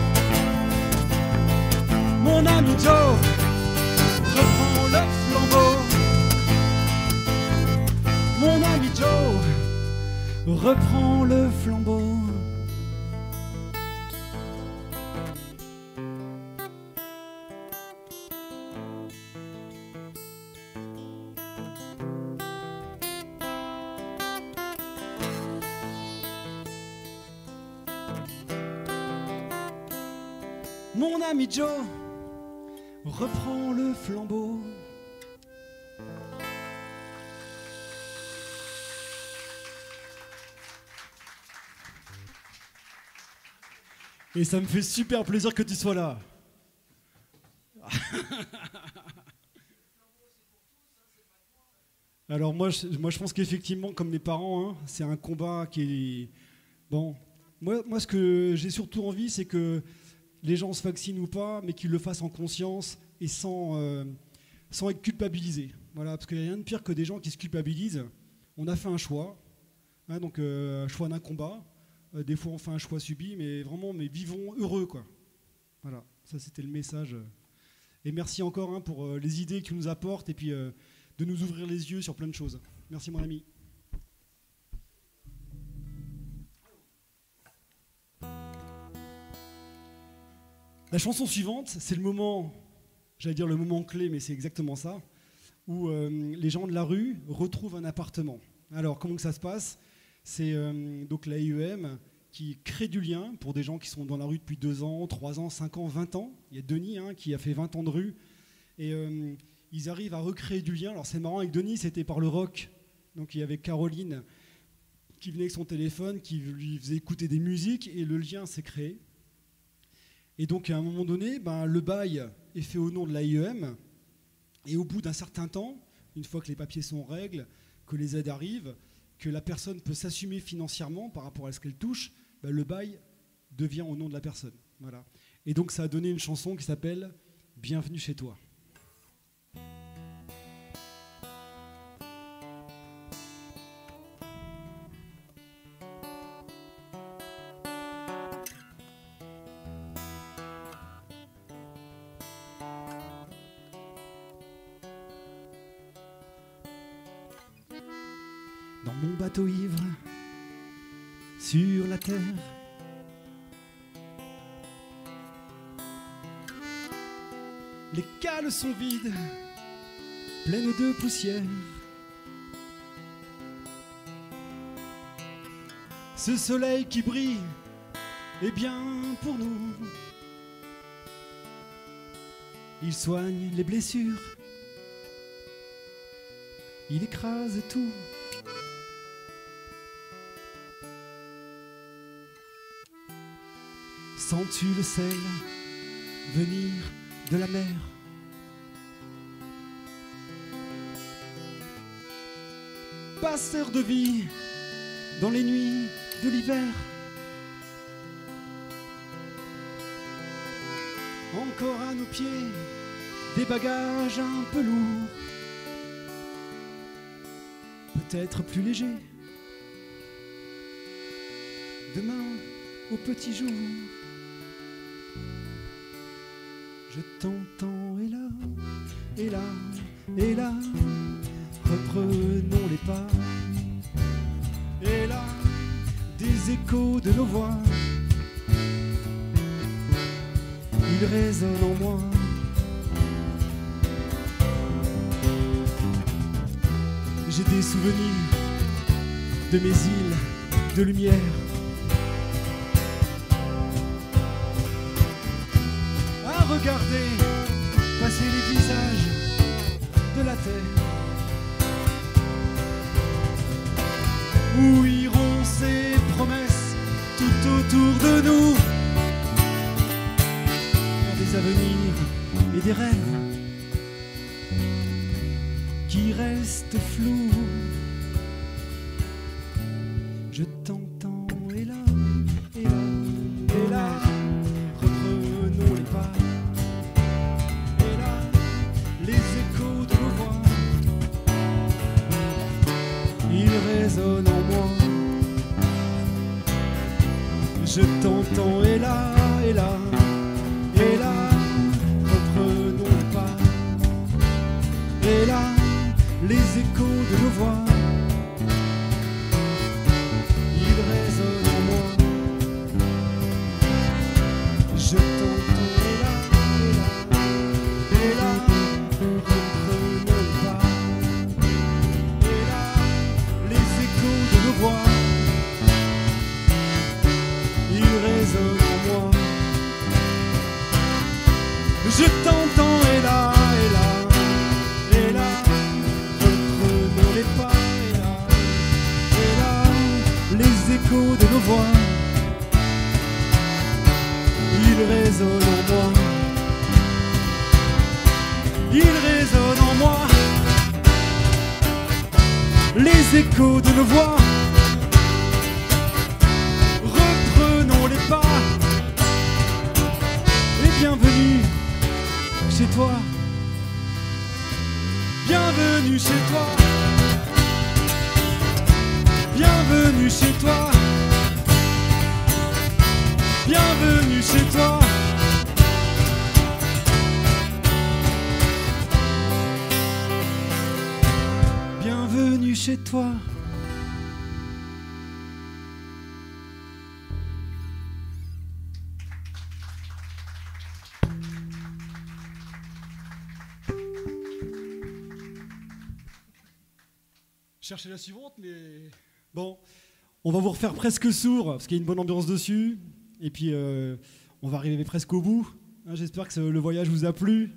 S2: Mon ami Joe, reprends le flambeau. Mon ami Joe, reprends le flambeau. Mon ami Joe, reprends le flambeau. Et ça me fait super plaisir que tu sois là. Alors moi je pense qu'effectivement, comme mes parents, hein, c'est un combat qui est... Bon, moi ce que j'ai surtout envie, c'est que les gens se vaccinent ou pas, mais qu'ils le fassent en conscience et sans être culpabilisés. Voilà, parce qu'il n'y a rien de pire que des gens qui se culpabilisent. On a fait un choix, hein, donc choix d'un combat. Des fois, on fait un choix subi, mais vraiment, mais vivons heureux, quoi. Voilà, ça c'était le message. Et merci encore hein, pour les idées que tu nous apportes et puis de nous ouvrir les yeux sur plein de choses. Merci, mon ami. La chanson suivante, c'est le moment, j'allais dire le moment clé, mais c'est exactement ça, où les gens de la rue retrouvent un appartement. Alors, comment que ça se passe ? C'est donc la IEM qui crée du lien pour des gens qui sont dans la rue depuis 2 ans, 3 ans, 5 ans, 20 ans. Il y a Denis hein, qui a fait 20 ans de rue. Et ils arrivent à recréer du lien. Alors, c'est marrant, avec Denis, c'était par le rock. Donc, il y avait Caroline qui venait avec son téléphone, qui lui faisait écouter des musiques, et le lien s'est créé. Et donc, à un moment donné, le bail est fait au nom de l'AIEM. Et au bout d'un certain temps, une fois que les papiers sont en règle, que les aides arrivent, que la personne peut s'assumer financièrement par rapport à ce qu'elle touche, le bail devient au nom de la personne. Voilà. Et donc, ça a donné une chanson qui s'appelle « Bienvenue chez toi ». Dans mon bateau ivre, sur la terre, les cales sont vides, pleines de poussière. Ce soleil qui brille est bien pour nous. Il soigne les blessures, il écrase tout. Sens-tu le sel venir de la mer? Passeur de vie dans les nuits de l'hiver. Encore à nos pieds des bagages un peu lourds, peut-être plus légers. Demain au petit jour, je t'entends hélas. et là, et là, reprenons les pas. Et là, des échos de nos voix, ils résonnent en moi. J'ai des souvenirs de mes îles de lumière. À regarder passer les visages de la terre. Où iront ces promesses tout autour de nous? Vers des avenirs et des rêves qui restent flous. Je t'entends et là, et là, et là, reprenons les pas. Et là, les échos de nos voix, ils résonnent en moi. Je t'entends et là, et là, et là, reprenons les pas. Et là, les échos de nos voix, ils résonnent en moi. Je t'entends et là, et là, reprenons le pas. Et là, les échos de nos voix, ils résonnent en moi. Je t'entends et là, et là, et là, reprenons les pas. Et là, les échos de nos voix, ils résonnent en moi. Ils résonnent en moi. Les échos de nos voix, reprenons les pas. Et bienvenue chez toi. Bienvenue chez toi. Bienvenue chez toi. Bienvenue chez toi. Bienvenue chez toi. Cherchez la suivante, mais bon, on va vous refaire Presque sourd, parce qu'il y a une bonne ambiance dessus, et puis on va arriver presque au bout. J'espère que le voyage vous a plu.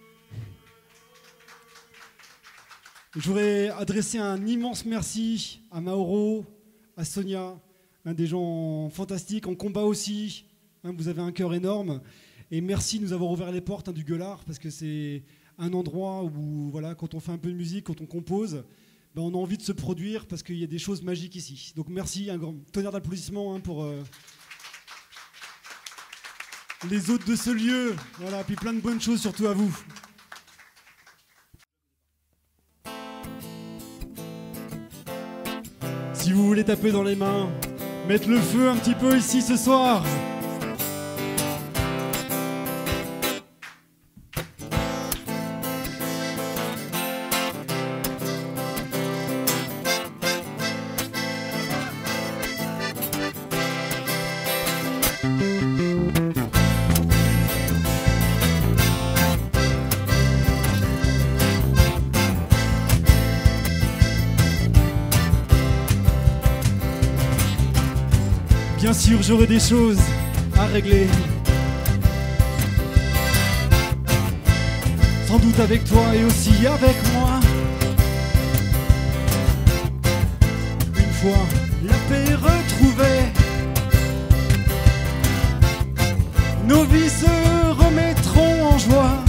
S2: Je voudrais adresser un immense merci à Mauro, à Sonia, des gens fantastiques, en combat aussi. Vous avez un cœur énorme, et merci de nous avoir ouvert les portes du Gueulard, parce que c'est un endroit où, voilà, quand on fait un peu de musique, quand on compose, ben on a envie de se produire parce qu'il y a des choses magiques ici. Donc merci, un grand tonnerre d'applaudissements pour les hôtes de ce lieu. Voilà, puis plein de bonnes choses surtout à vous. Si vous voulez taper dans les mains, mettre le feu un petit peu ici ce soir. Bien sûr, j'aurai des choses à régler. Sans doute avec toi et aussi avec moi. Une fois la paix retrouvée, nos vies se remettront en joie.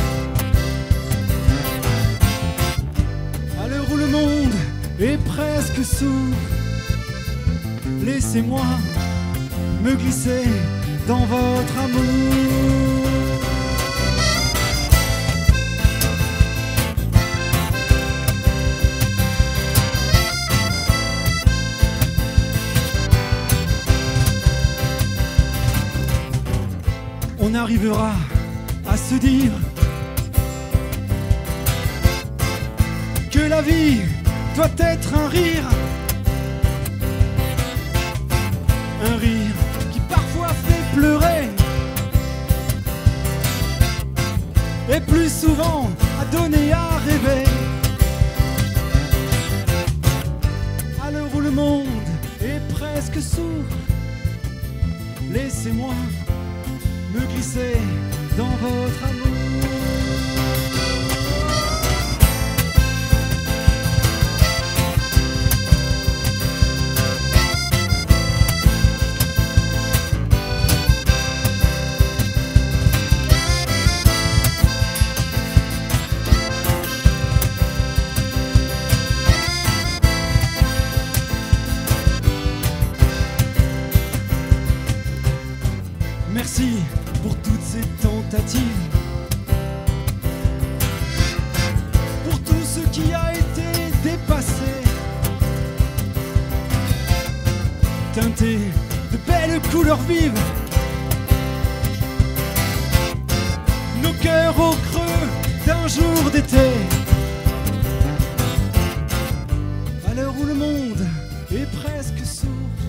S2: À l'heure où le monde est presque sourd, laissez-moi me glisser dans votre amour. On arrivera à se dire que la vie doit être un rire. Un rire qui parfois fait pleurer. Et plus souvent à donner à rêver. À l'heure où le monde est presque sourd, laissez-moi me glisser dans votre amour. Merci pour toutes ces tentatives, pour tout ce qui a été dépassé, teinté de belles couleurs vives, nos cœurs au creux d'un jour d'été. À l'heure où le monde est presque sourd,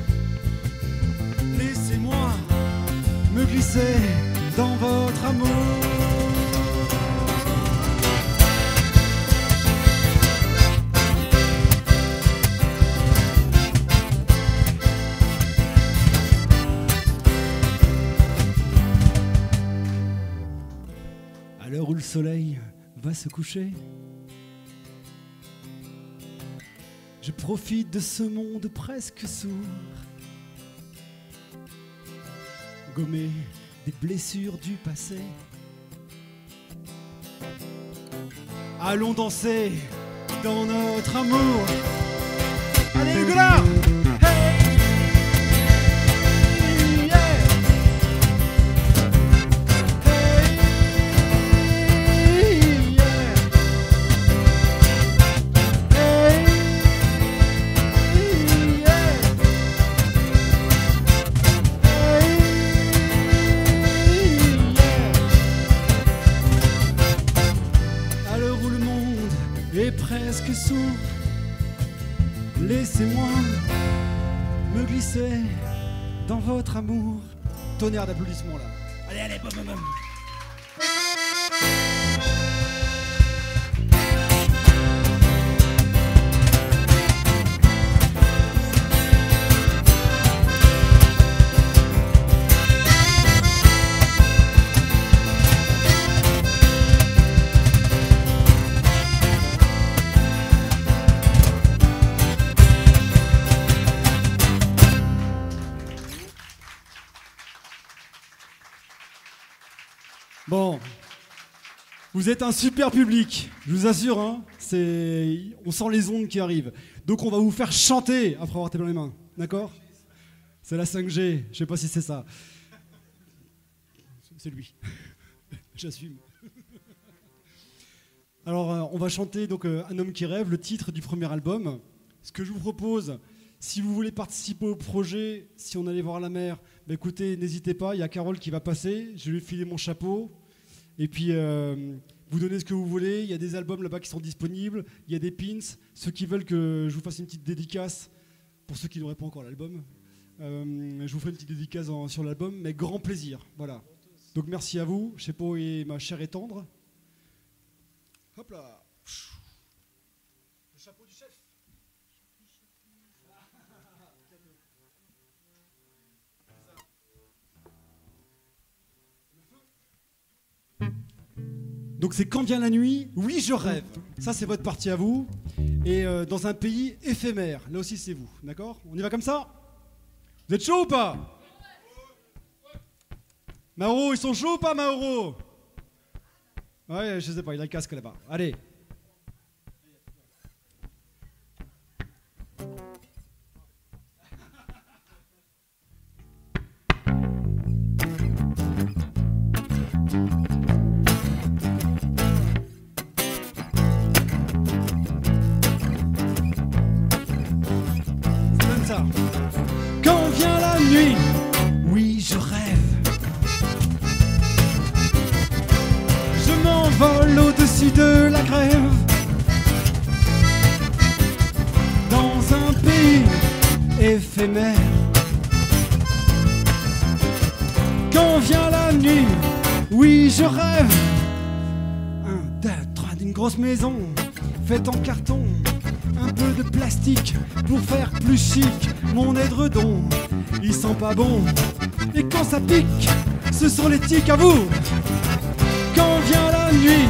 S2: laissez-moi me glisser dans votre amour. À l'heure où le soleil va se coucher, je profite de ce monde presque sourd. Gommer des blessures du passé. Allons danser dans notre amour. Allez Hugues-là! Hey! Yeah! Hey! Yeah! Hey! Yeah! À l'heure où le monde est presque sourd, laissez-moi me glisser dans votre amour. Tonnerre d'applaudissements là. Allez, allez, bam, bam, bam. Bon, vous êtes un super public, je vous assure, hein, on sent les ondes qui arrivent. Donc on va vous faire chanter après avoir tapé dans les mains, d'accord? C'est la 5G, je sais pas si c'est ça. C'est lui, j'assume. Alors on va chanter donc Un homme qui rêve, le titre du premier album. Ce que je vous propose, si vous voulez participer au projet, si on allait voir la mer, bah écoutez, n'hésitez pas, il y a Carole qui va passer, je vais lui filer mon chapeau. Et puis, vous donnez ce que vous voulez. Il y a des albums là-bas qui sont disponibles. Il y a des pins. Ceux qui veulent que je vous fasse une petite dédicace, pour ceux qui n'auraient pas encore l'album, je vous ferai une petite dédicace sur l'album, mais grand plaisir. Voilà. Donc merci à vous. Je sais pas où est ma chère et tendre. Hop là. Le chapeau du chef. Donc c'est Quand vient la nuit, oui je rêve. Ça c'est votre partie à vous. Et dans un pays éphémère, là aussi c'est vous, d'accord? On y va comme ça? Vous êtes chaud ou pas? Mauro, ils sont chauds ou pas Mauro? Ouais, je sais pas, il a le casque là-bas. Allez. Quand vient la nuit, oui je rêve. Je m'envole au-dessus de la grève. éphémère. Quand vient la nuit, oui je rêve. 1, 2, 3 d'une grosse maison faite en carton, un peu de plastique pour faire plus chic. Mon édredon, il sent pas bon. Et quand ça pique, ce sont les tics à vous. Quand vient la nuit,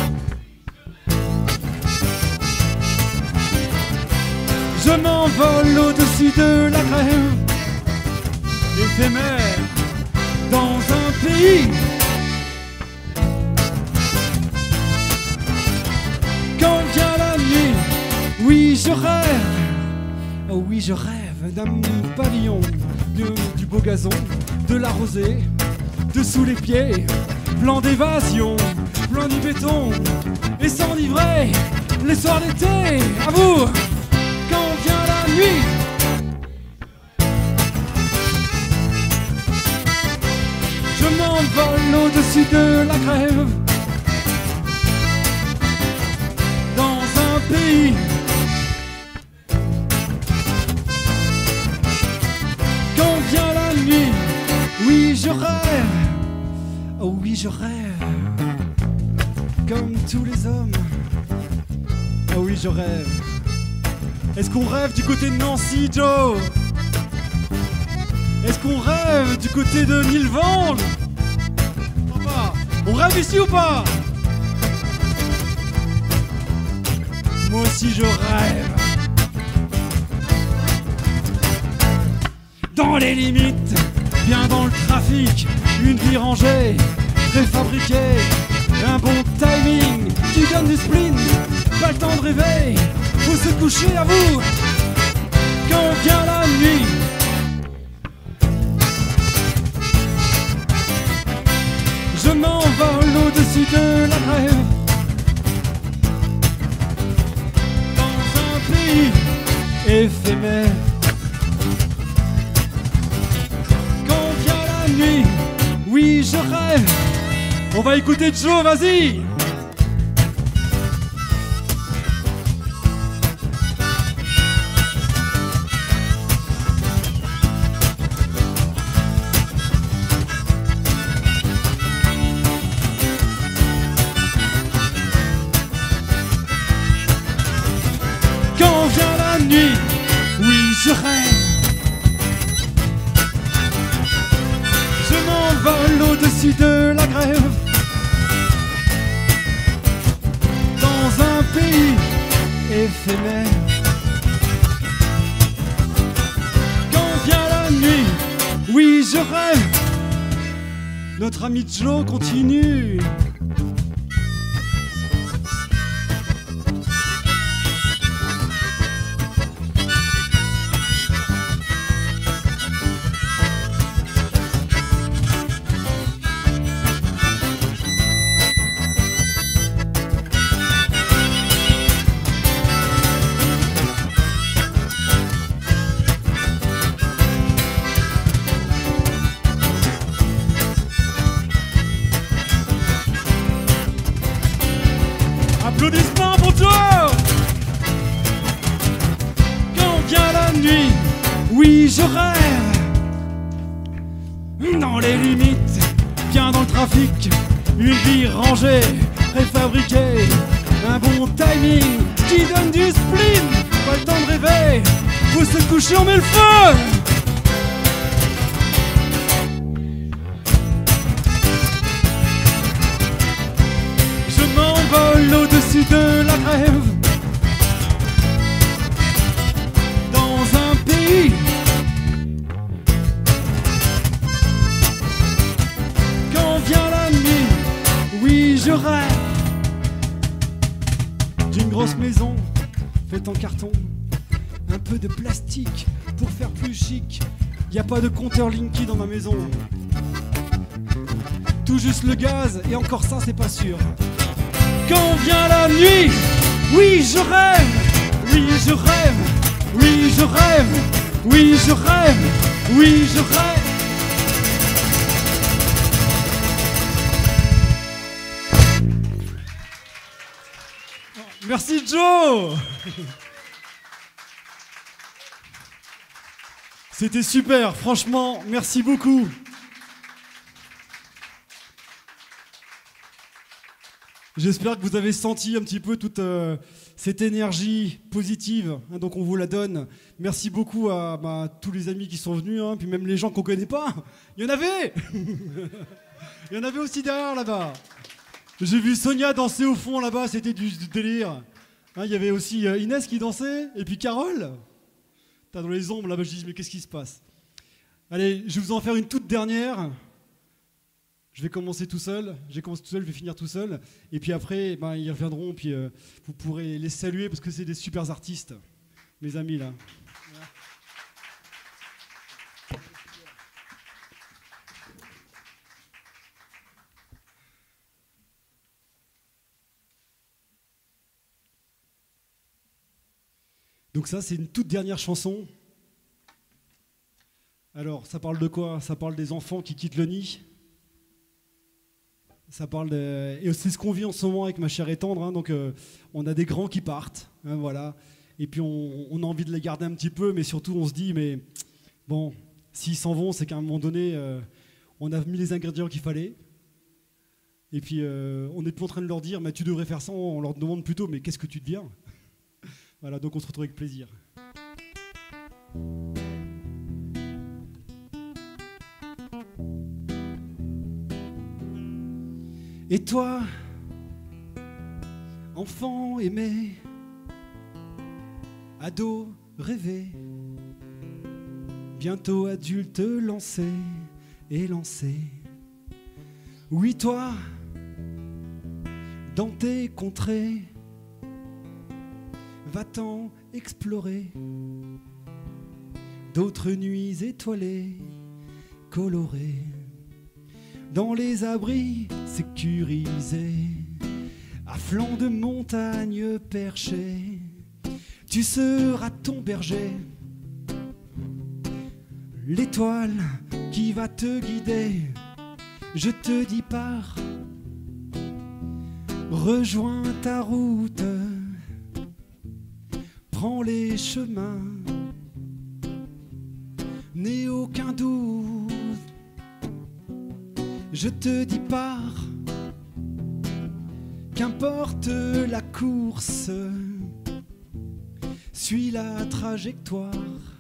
S2: je m'envole au-dessus de la grève éphémère dans un pays. Quand vient la nuit, oui je rêve. Oh oui je rêve d'un pavillon, du beau gazon, de la rosée, dessous les pieds, plan d'évasion, plan du béton, et s'enivrer les soirs d'été. À vous. Quand vient la nuit, je m'envole au-dessus de la grève dans un pays. Quand vient la nuit, oui je rêve. Oh oui je rêve, comme tous les hommes. Oh oui je rêve. Est-ce qu'on rêve du côté de Nancy, Joe? Est-ce qu'on rêve du côté de Nilvange? On rêve ici ou pas? Moi aussi je rêve. Dans les limites, bien dans le trafic, une vie rangée, préfabriquée, un bon timing qui donne du spleen, pas le temps de rêver. Faut se coucher à vous. Quand vient la nuit, je m'envole au-dessus de la grève dans un pays éphémère. Quand vient la nuit, oui je rêve. On va écouter Joe, vas-y. Je rêve, je m'envole au-dessus de la grève dans un pays éphémère. Quand vient la nuit, oui je rêve. Notre ami Joe continue. Applaudissements pour Joe. Quand vient la nuit, oui je rêve. Dans les limites, bien dans le trafic, une vie rangée, préfabriquée, un bon timing qui donne du spleen, pas le temps de rêver, faut se coucher, on met le feu. Au-dessus de la grève dans un pays. Quand vient la nuit, oui je rêve d'une grosse maison faite en carton, un peu de plastique pour faire plus chic. Y a pas de compteur Linky dans ma maison, tout juste le gaz, et encore ça c'est pas sûr. Quand vient la nuit, oui je rêve, oui je rêve, oui je rêve, oui je rêve, oui je rêve. Merci Joe. C'était super, franchement, merci beaucoup. J'espère que vous avez senti un petit peu toute cette énergie positive, hein, donc on vous la donne. Merci beaucoup à tous les amis qui sont venus, hein, puis même les gens qu'on ne connaît pas. Il y en avait. Il y en avait aussi derrière là-bas. J'ai vu Sonia danser au fond là-bas, c'était du délire. Hein, il y avait aussi Inès qui dansait, et puis Carole. T'as dans les ombres là-bas, je dis mais qu'est-ce qui se passe? Allez, je vais vous en faire une toute dernière. Je vais commencer tout seul, j'ai commencé tout seul, je vais finir tout seul. Et puis après, ils reviendront, puis vous pourrez les saluer parce que c'est des super artistes, mes amis là. Donc ça, c'est une toute dernière chanson. Alors, ça parle de quoi? Ça parle des enfants qui quittent le nid. Ça parle et c'est ce qu'on vit en ce moment avec ma chère et tendre. Hein, donc, on a des grands qui partent, hein, voilà. Et puis, on a envie de les garder un petit peu, mais surtout, on se dit, mais bon, s'ils s'en vont, c'est qu'à un moment donné, on a mis les ingrédients qu'il fallait. Et puis, on n'est plus en train de leur dire, mais tu devrais faire ça. On leur demande plutôt, mais qu'est-ce que tu deviens? Voilà, donc on se retrouve avec plaisir. Et toi, enfant aimé, ado rêvé, bientôt adulte lancé et lancé. Oui, toi, dans tes contrées, va-t'en explorer d'autres nuits étoilées, colorées, dans les abris sécurisés, à flanc de montagnes perchées. Tu seras ton berger, l'étoile qui va te guider. Je te dis pars, rejoins ta route, prends les chemins, n'aie aucun doute. Je te dis pars, qu'importe la course, suis la trajectoire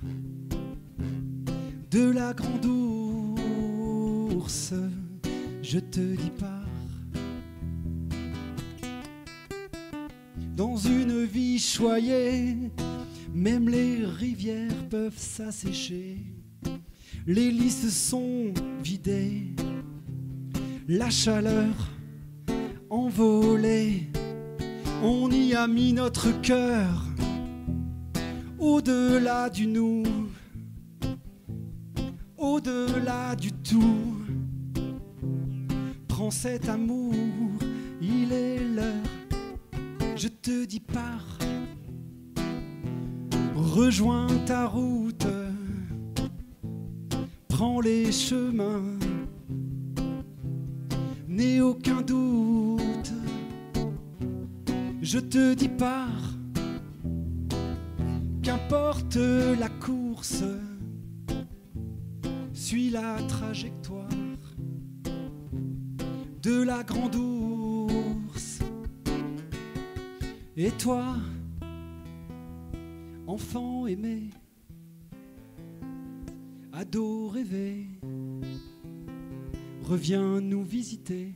S2: de la grande ours. Je te dis pars, dans une vie choyée, même les rivières peuvent s'assécher. Les lits se sont vidés, la chaleur envolée. On y a mis notre cœur, au-delà du nous, au-delà du tout. Prends cet amour, il est l'heure. Je te dis pars, rejoins ta route, prends les chemins, n'aie aucun doute. Je te dis pars, qu'importe la course, suis la trajectoire de la grande ours. Et toi, enfant aimé, ado rêvé, reviens nous visiter.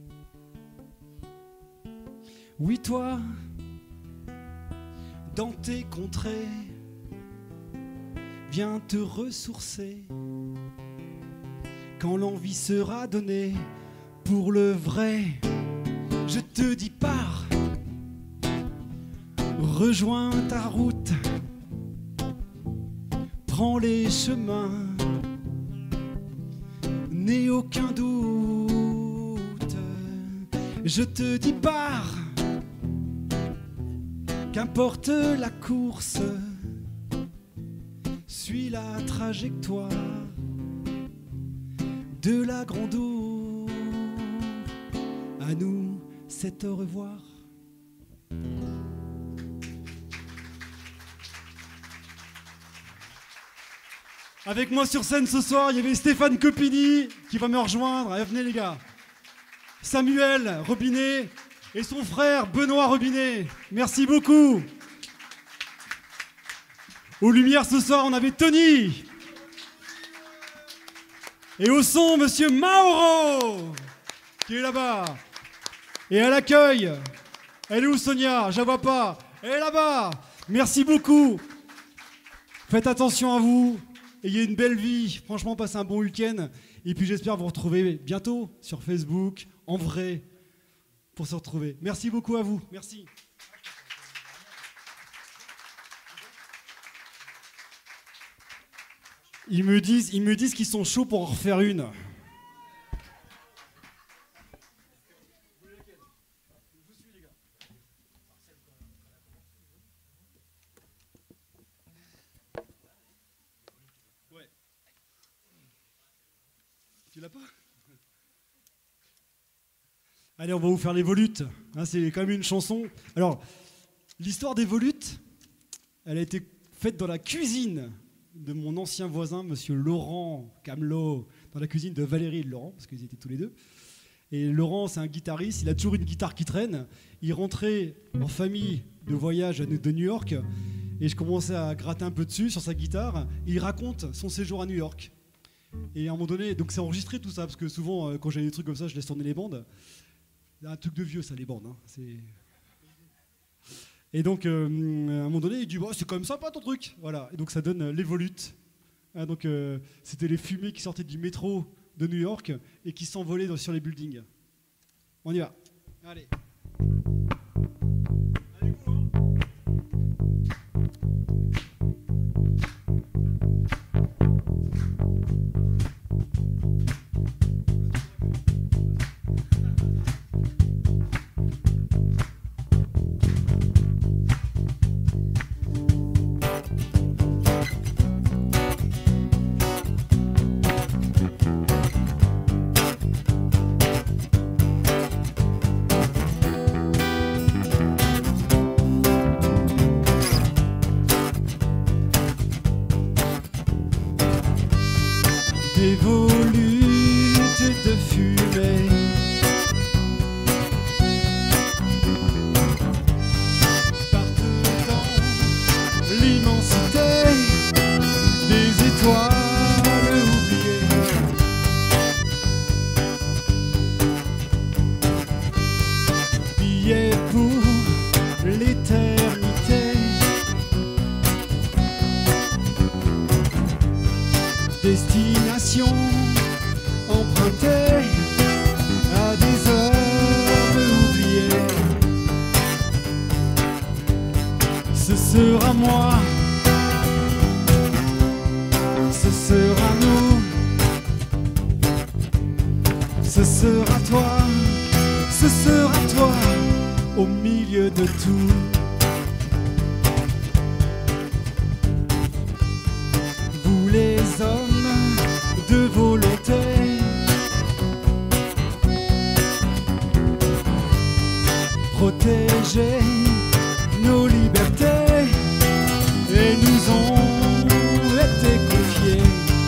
S2: Oui, toi, dans tes contrées, viens te ressourcer. Quand l'envie sera donnée pour le vrai, je te dis pars, rejoins ta route, prends les chemins, n'aie aucun doute. Je te dis pars, qu'importe la course, suis la trajectoire de la grande ours. À nous, c'est au revoir. Avec moi sur scène ce soir, il y avait Stéphane Copini qui va me rejoindre. Allez, venez les gars. Samuel Robinet et son frère Benoît Robinet. Merci beaucoup. Aux lumières ce soir, on avait Tony. Et au son, monsieur Mauro, qui est là-bas. Et à l'accueil, elle est où Sonia? Je la vois pas. Elle est là-bas. Merci beaucoup. Faites attention à vous. Ayez une belle vie. Franchement, passez un bon week-end. Et puis j'espère vous retrouver bientôt sur Facebook, en vrai, pour se retrouver. Merci beaucoup à vous. Merci. Ils me disent qu'ils sont chauds pour en refaire une. Ouais. Tu l'as pas? Allez, on va vous faire les volutes. Hein, c'est quand même une chanson. Alors, l'histoire des volutes, elle a été faite dans la cuisine de mon ancien voisin, monsieur Laurent Camelot, dans la cuisine de Valérie et de Laurent, parce qu'ils étaient tous les deux. Et Laurent, c'est un guitariste, il a toujours une guitare qui traîne. Il rentrait en famille de voyage de New York, et je commençais à gratter un peu dessus sur sa guitare, et il raconte son séjour à New York. Et à un moment donné, donc c'est enregistré tout ça, parce que souvent, quand j'ai des trucs comme ça, je laisse tourner les bandes. C'est un truc de vieux, ça, les bandes. Hein. Et donc, à un moment donné, il dit oh, c'est comme ça, pas ton truc. Voilà. Et donc, ça donne les volutes. Hein, donc, c'était les fumées qui sortaient du métro de New York et qui s'envolaient sur les buildings. On y va. Allez. Allez, go, hein. Des volutes de fumée partent dans l'immensité des étoiles oubliées. Billets pour l'éternité. Destination empruntée à des hommes oubliés. Ce sera moi, ce sera nous, ce sera toi, ce sera toi, au milieu de tout. Vous les hommes de volonté, protéger nos libertés et nous ont été confiés.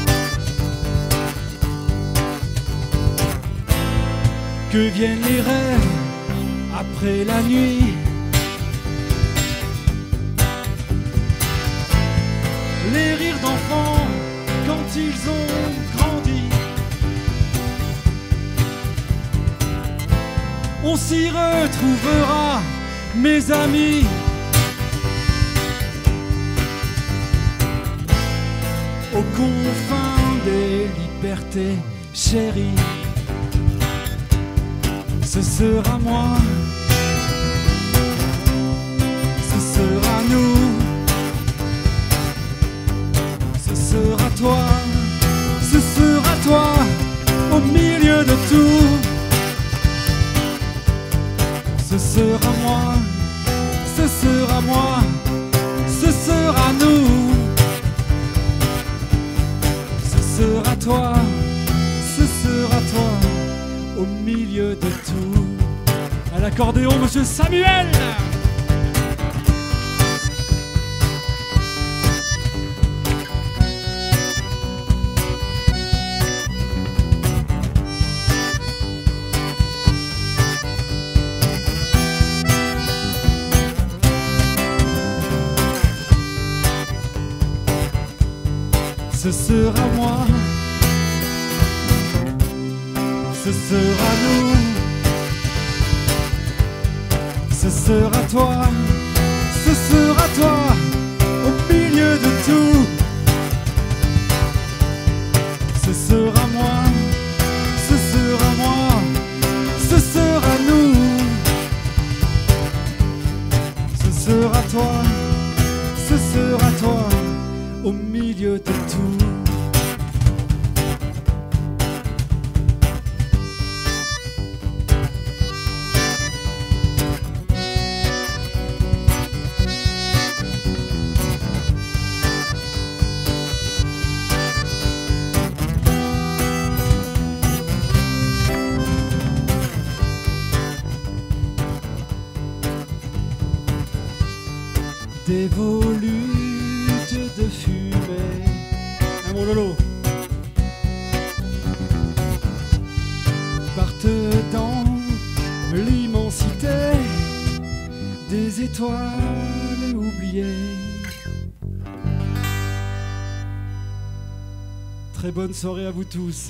S2: Que viennent les rêves après la nuit, les rires d'enfants quand ils ont grandi. On s'y retrouvera, mes amis. Aux confins des libertés chéries. Ce sera moi, ce sera nous, ce sera toi, ce sera toi, au milieu de tout. Ce sera moi, ce sera moi, ce sera nous, ce sera toi, ce sera toi, au milieu de tout. À l'accordéon, monsieur Samuel. Ce sera moi, ce sera nous, ce sera toi, ce sera toi, au milieu de tout. Ce sera moi, ce sera moi, ce sera nous, ce sera toi, ce sera toi, au milieu de tout. Des volutes de fumée. Mon lolo. Partent dans l'immensité des étoiles oubliées. Très bonne soirée à vous tous.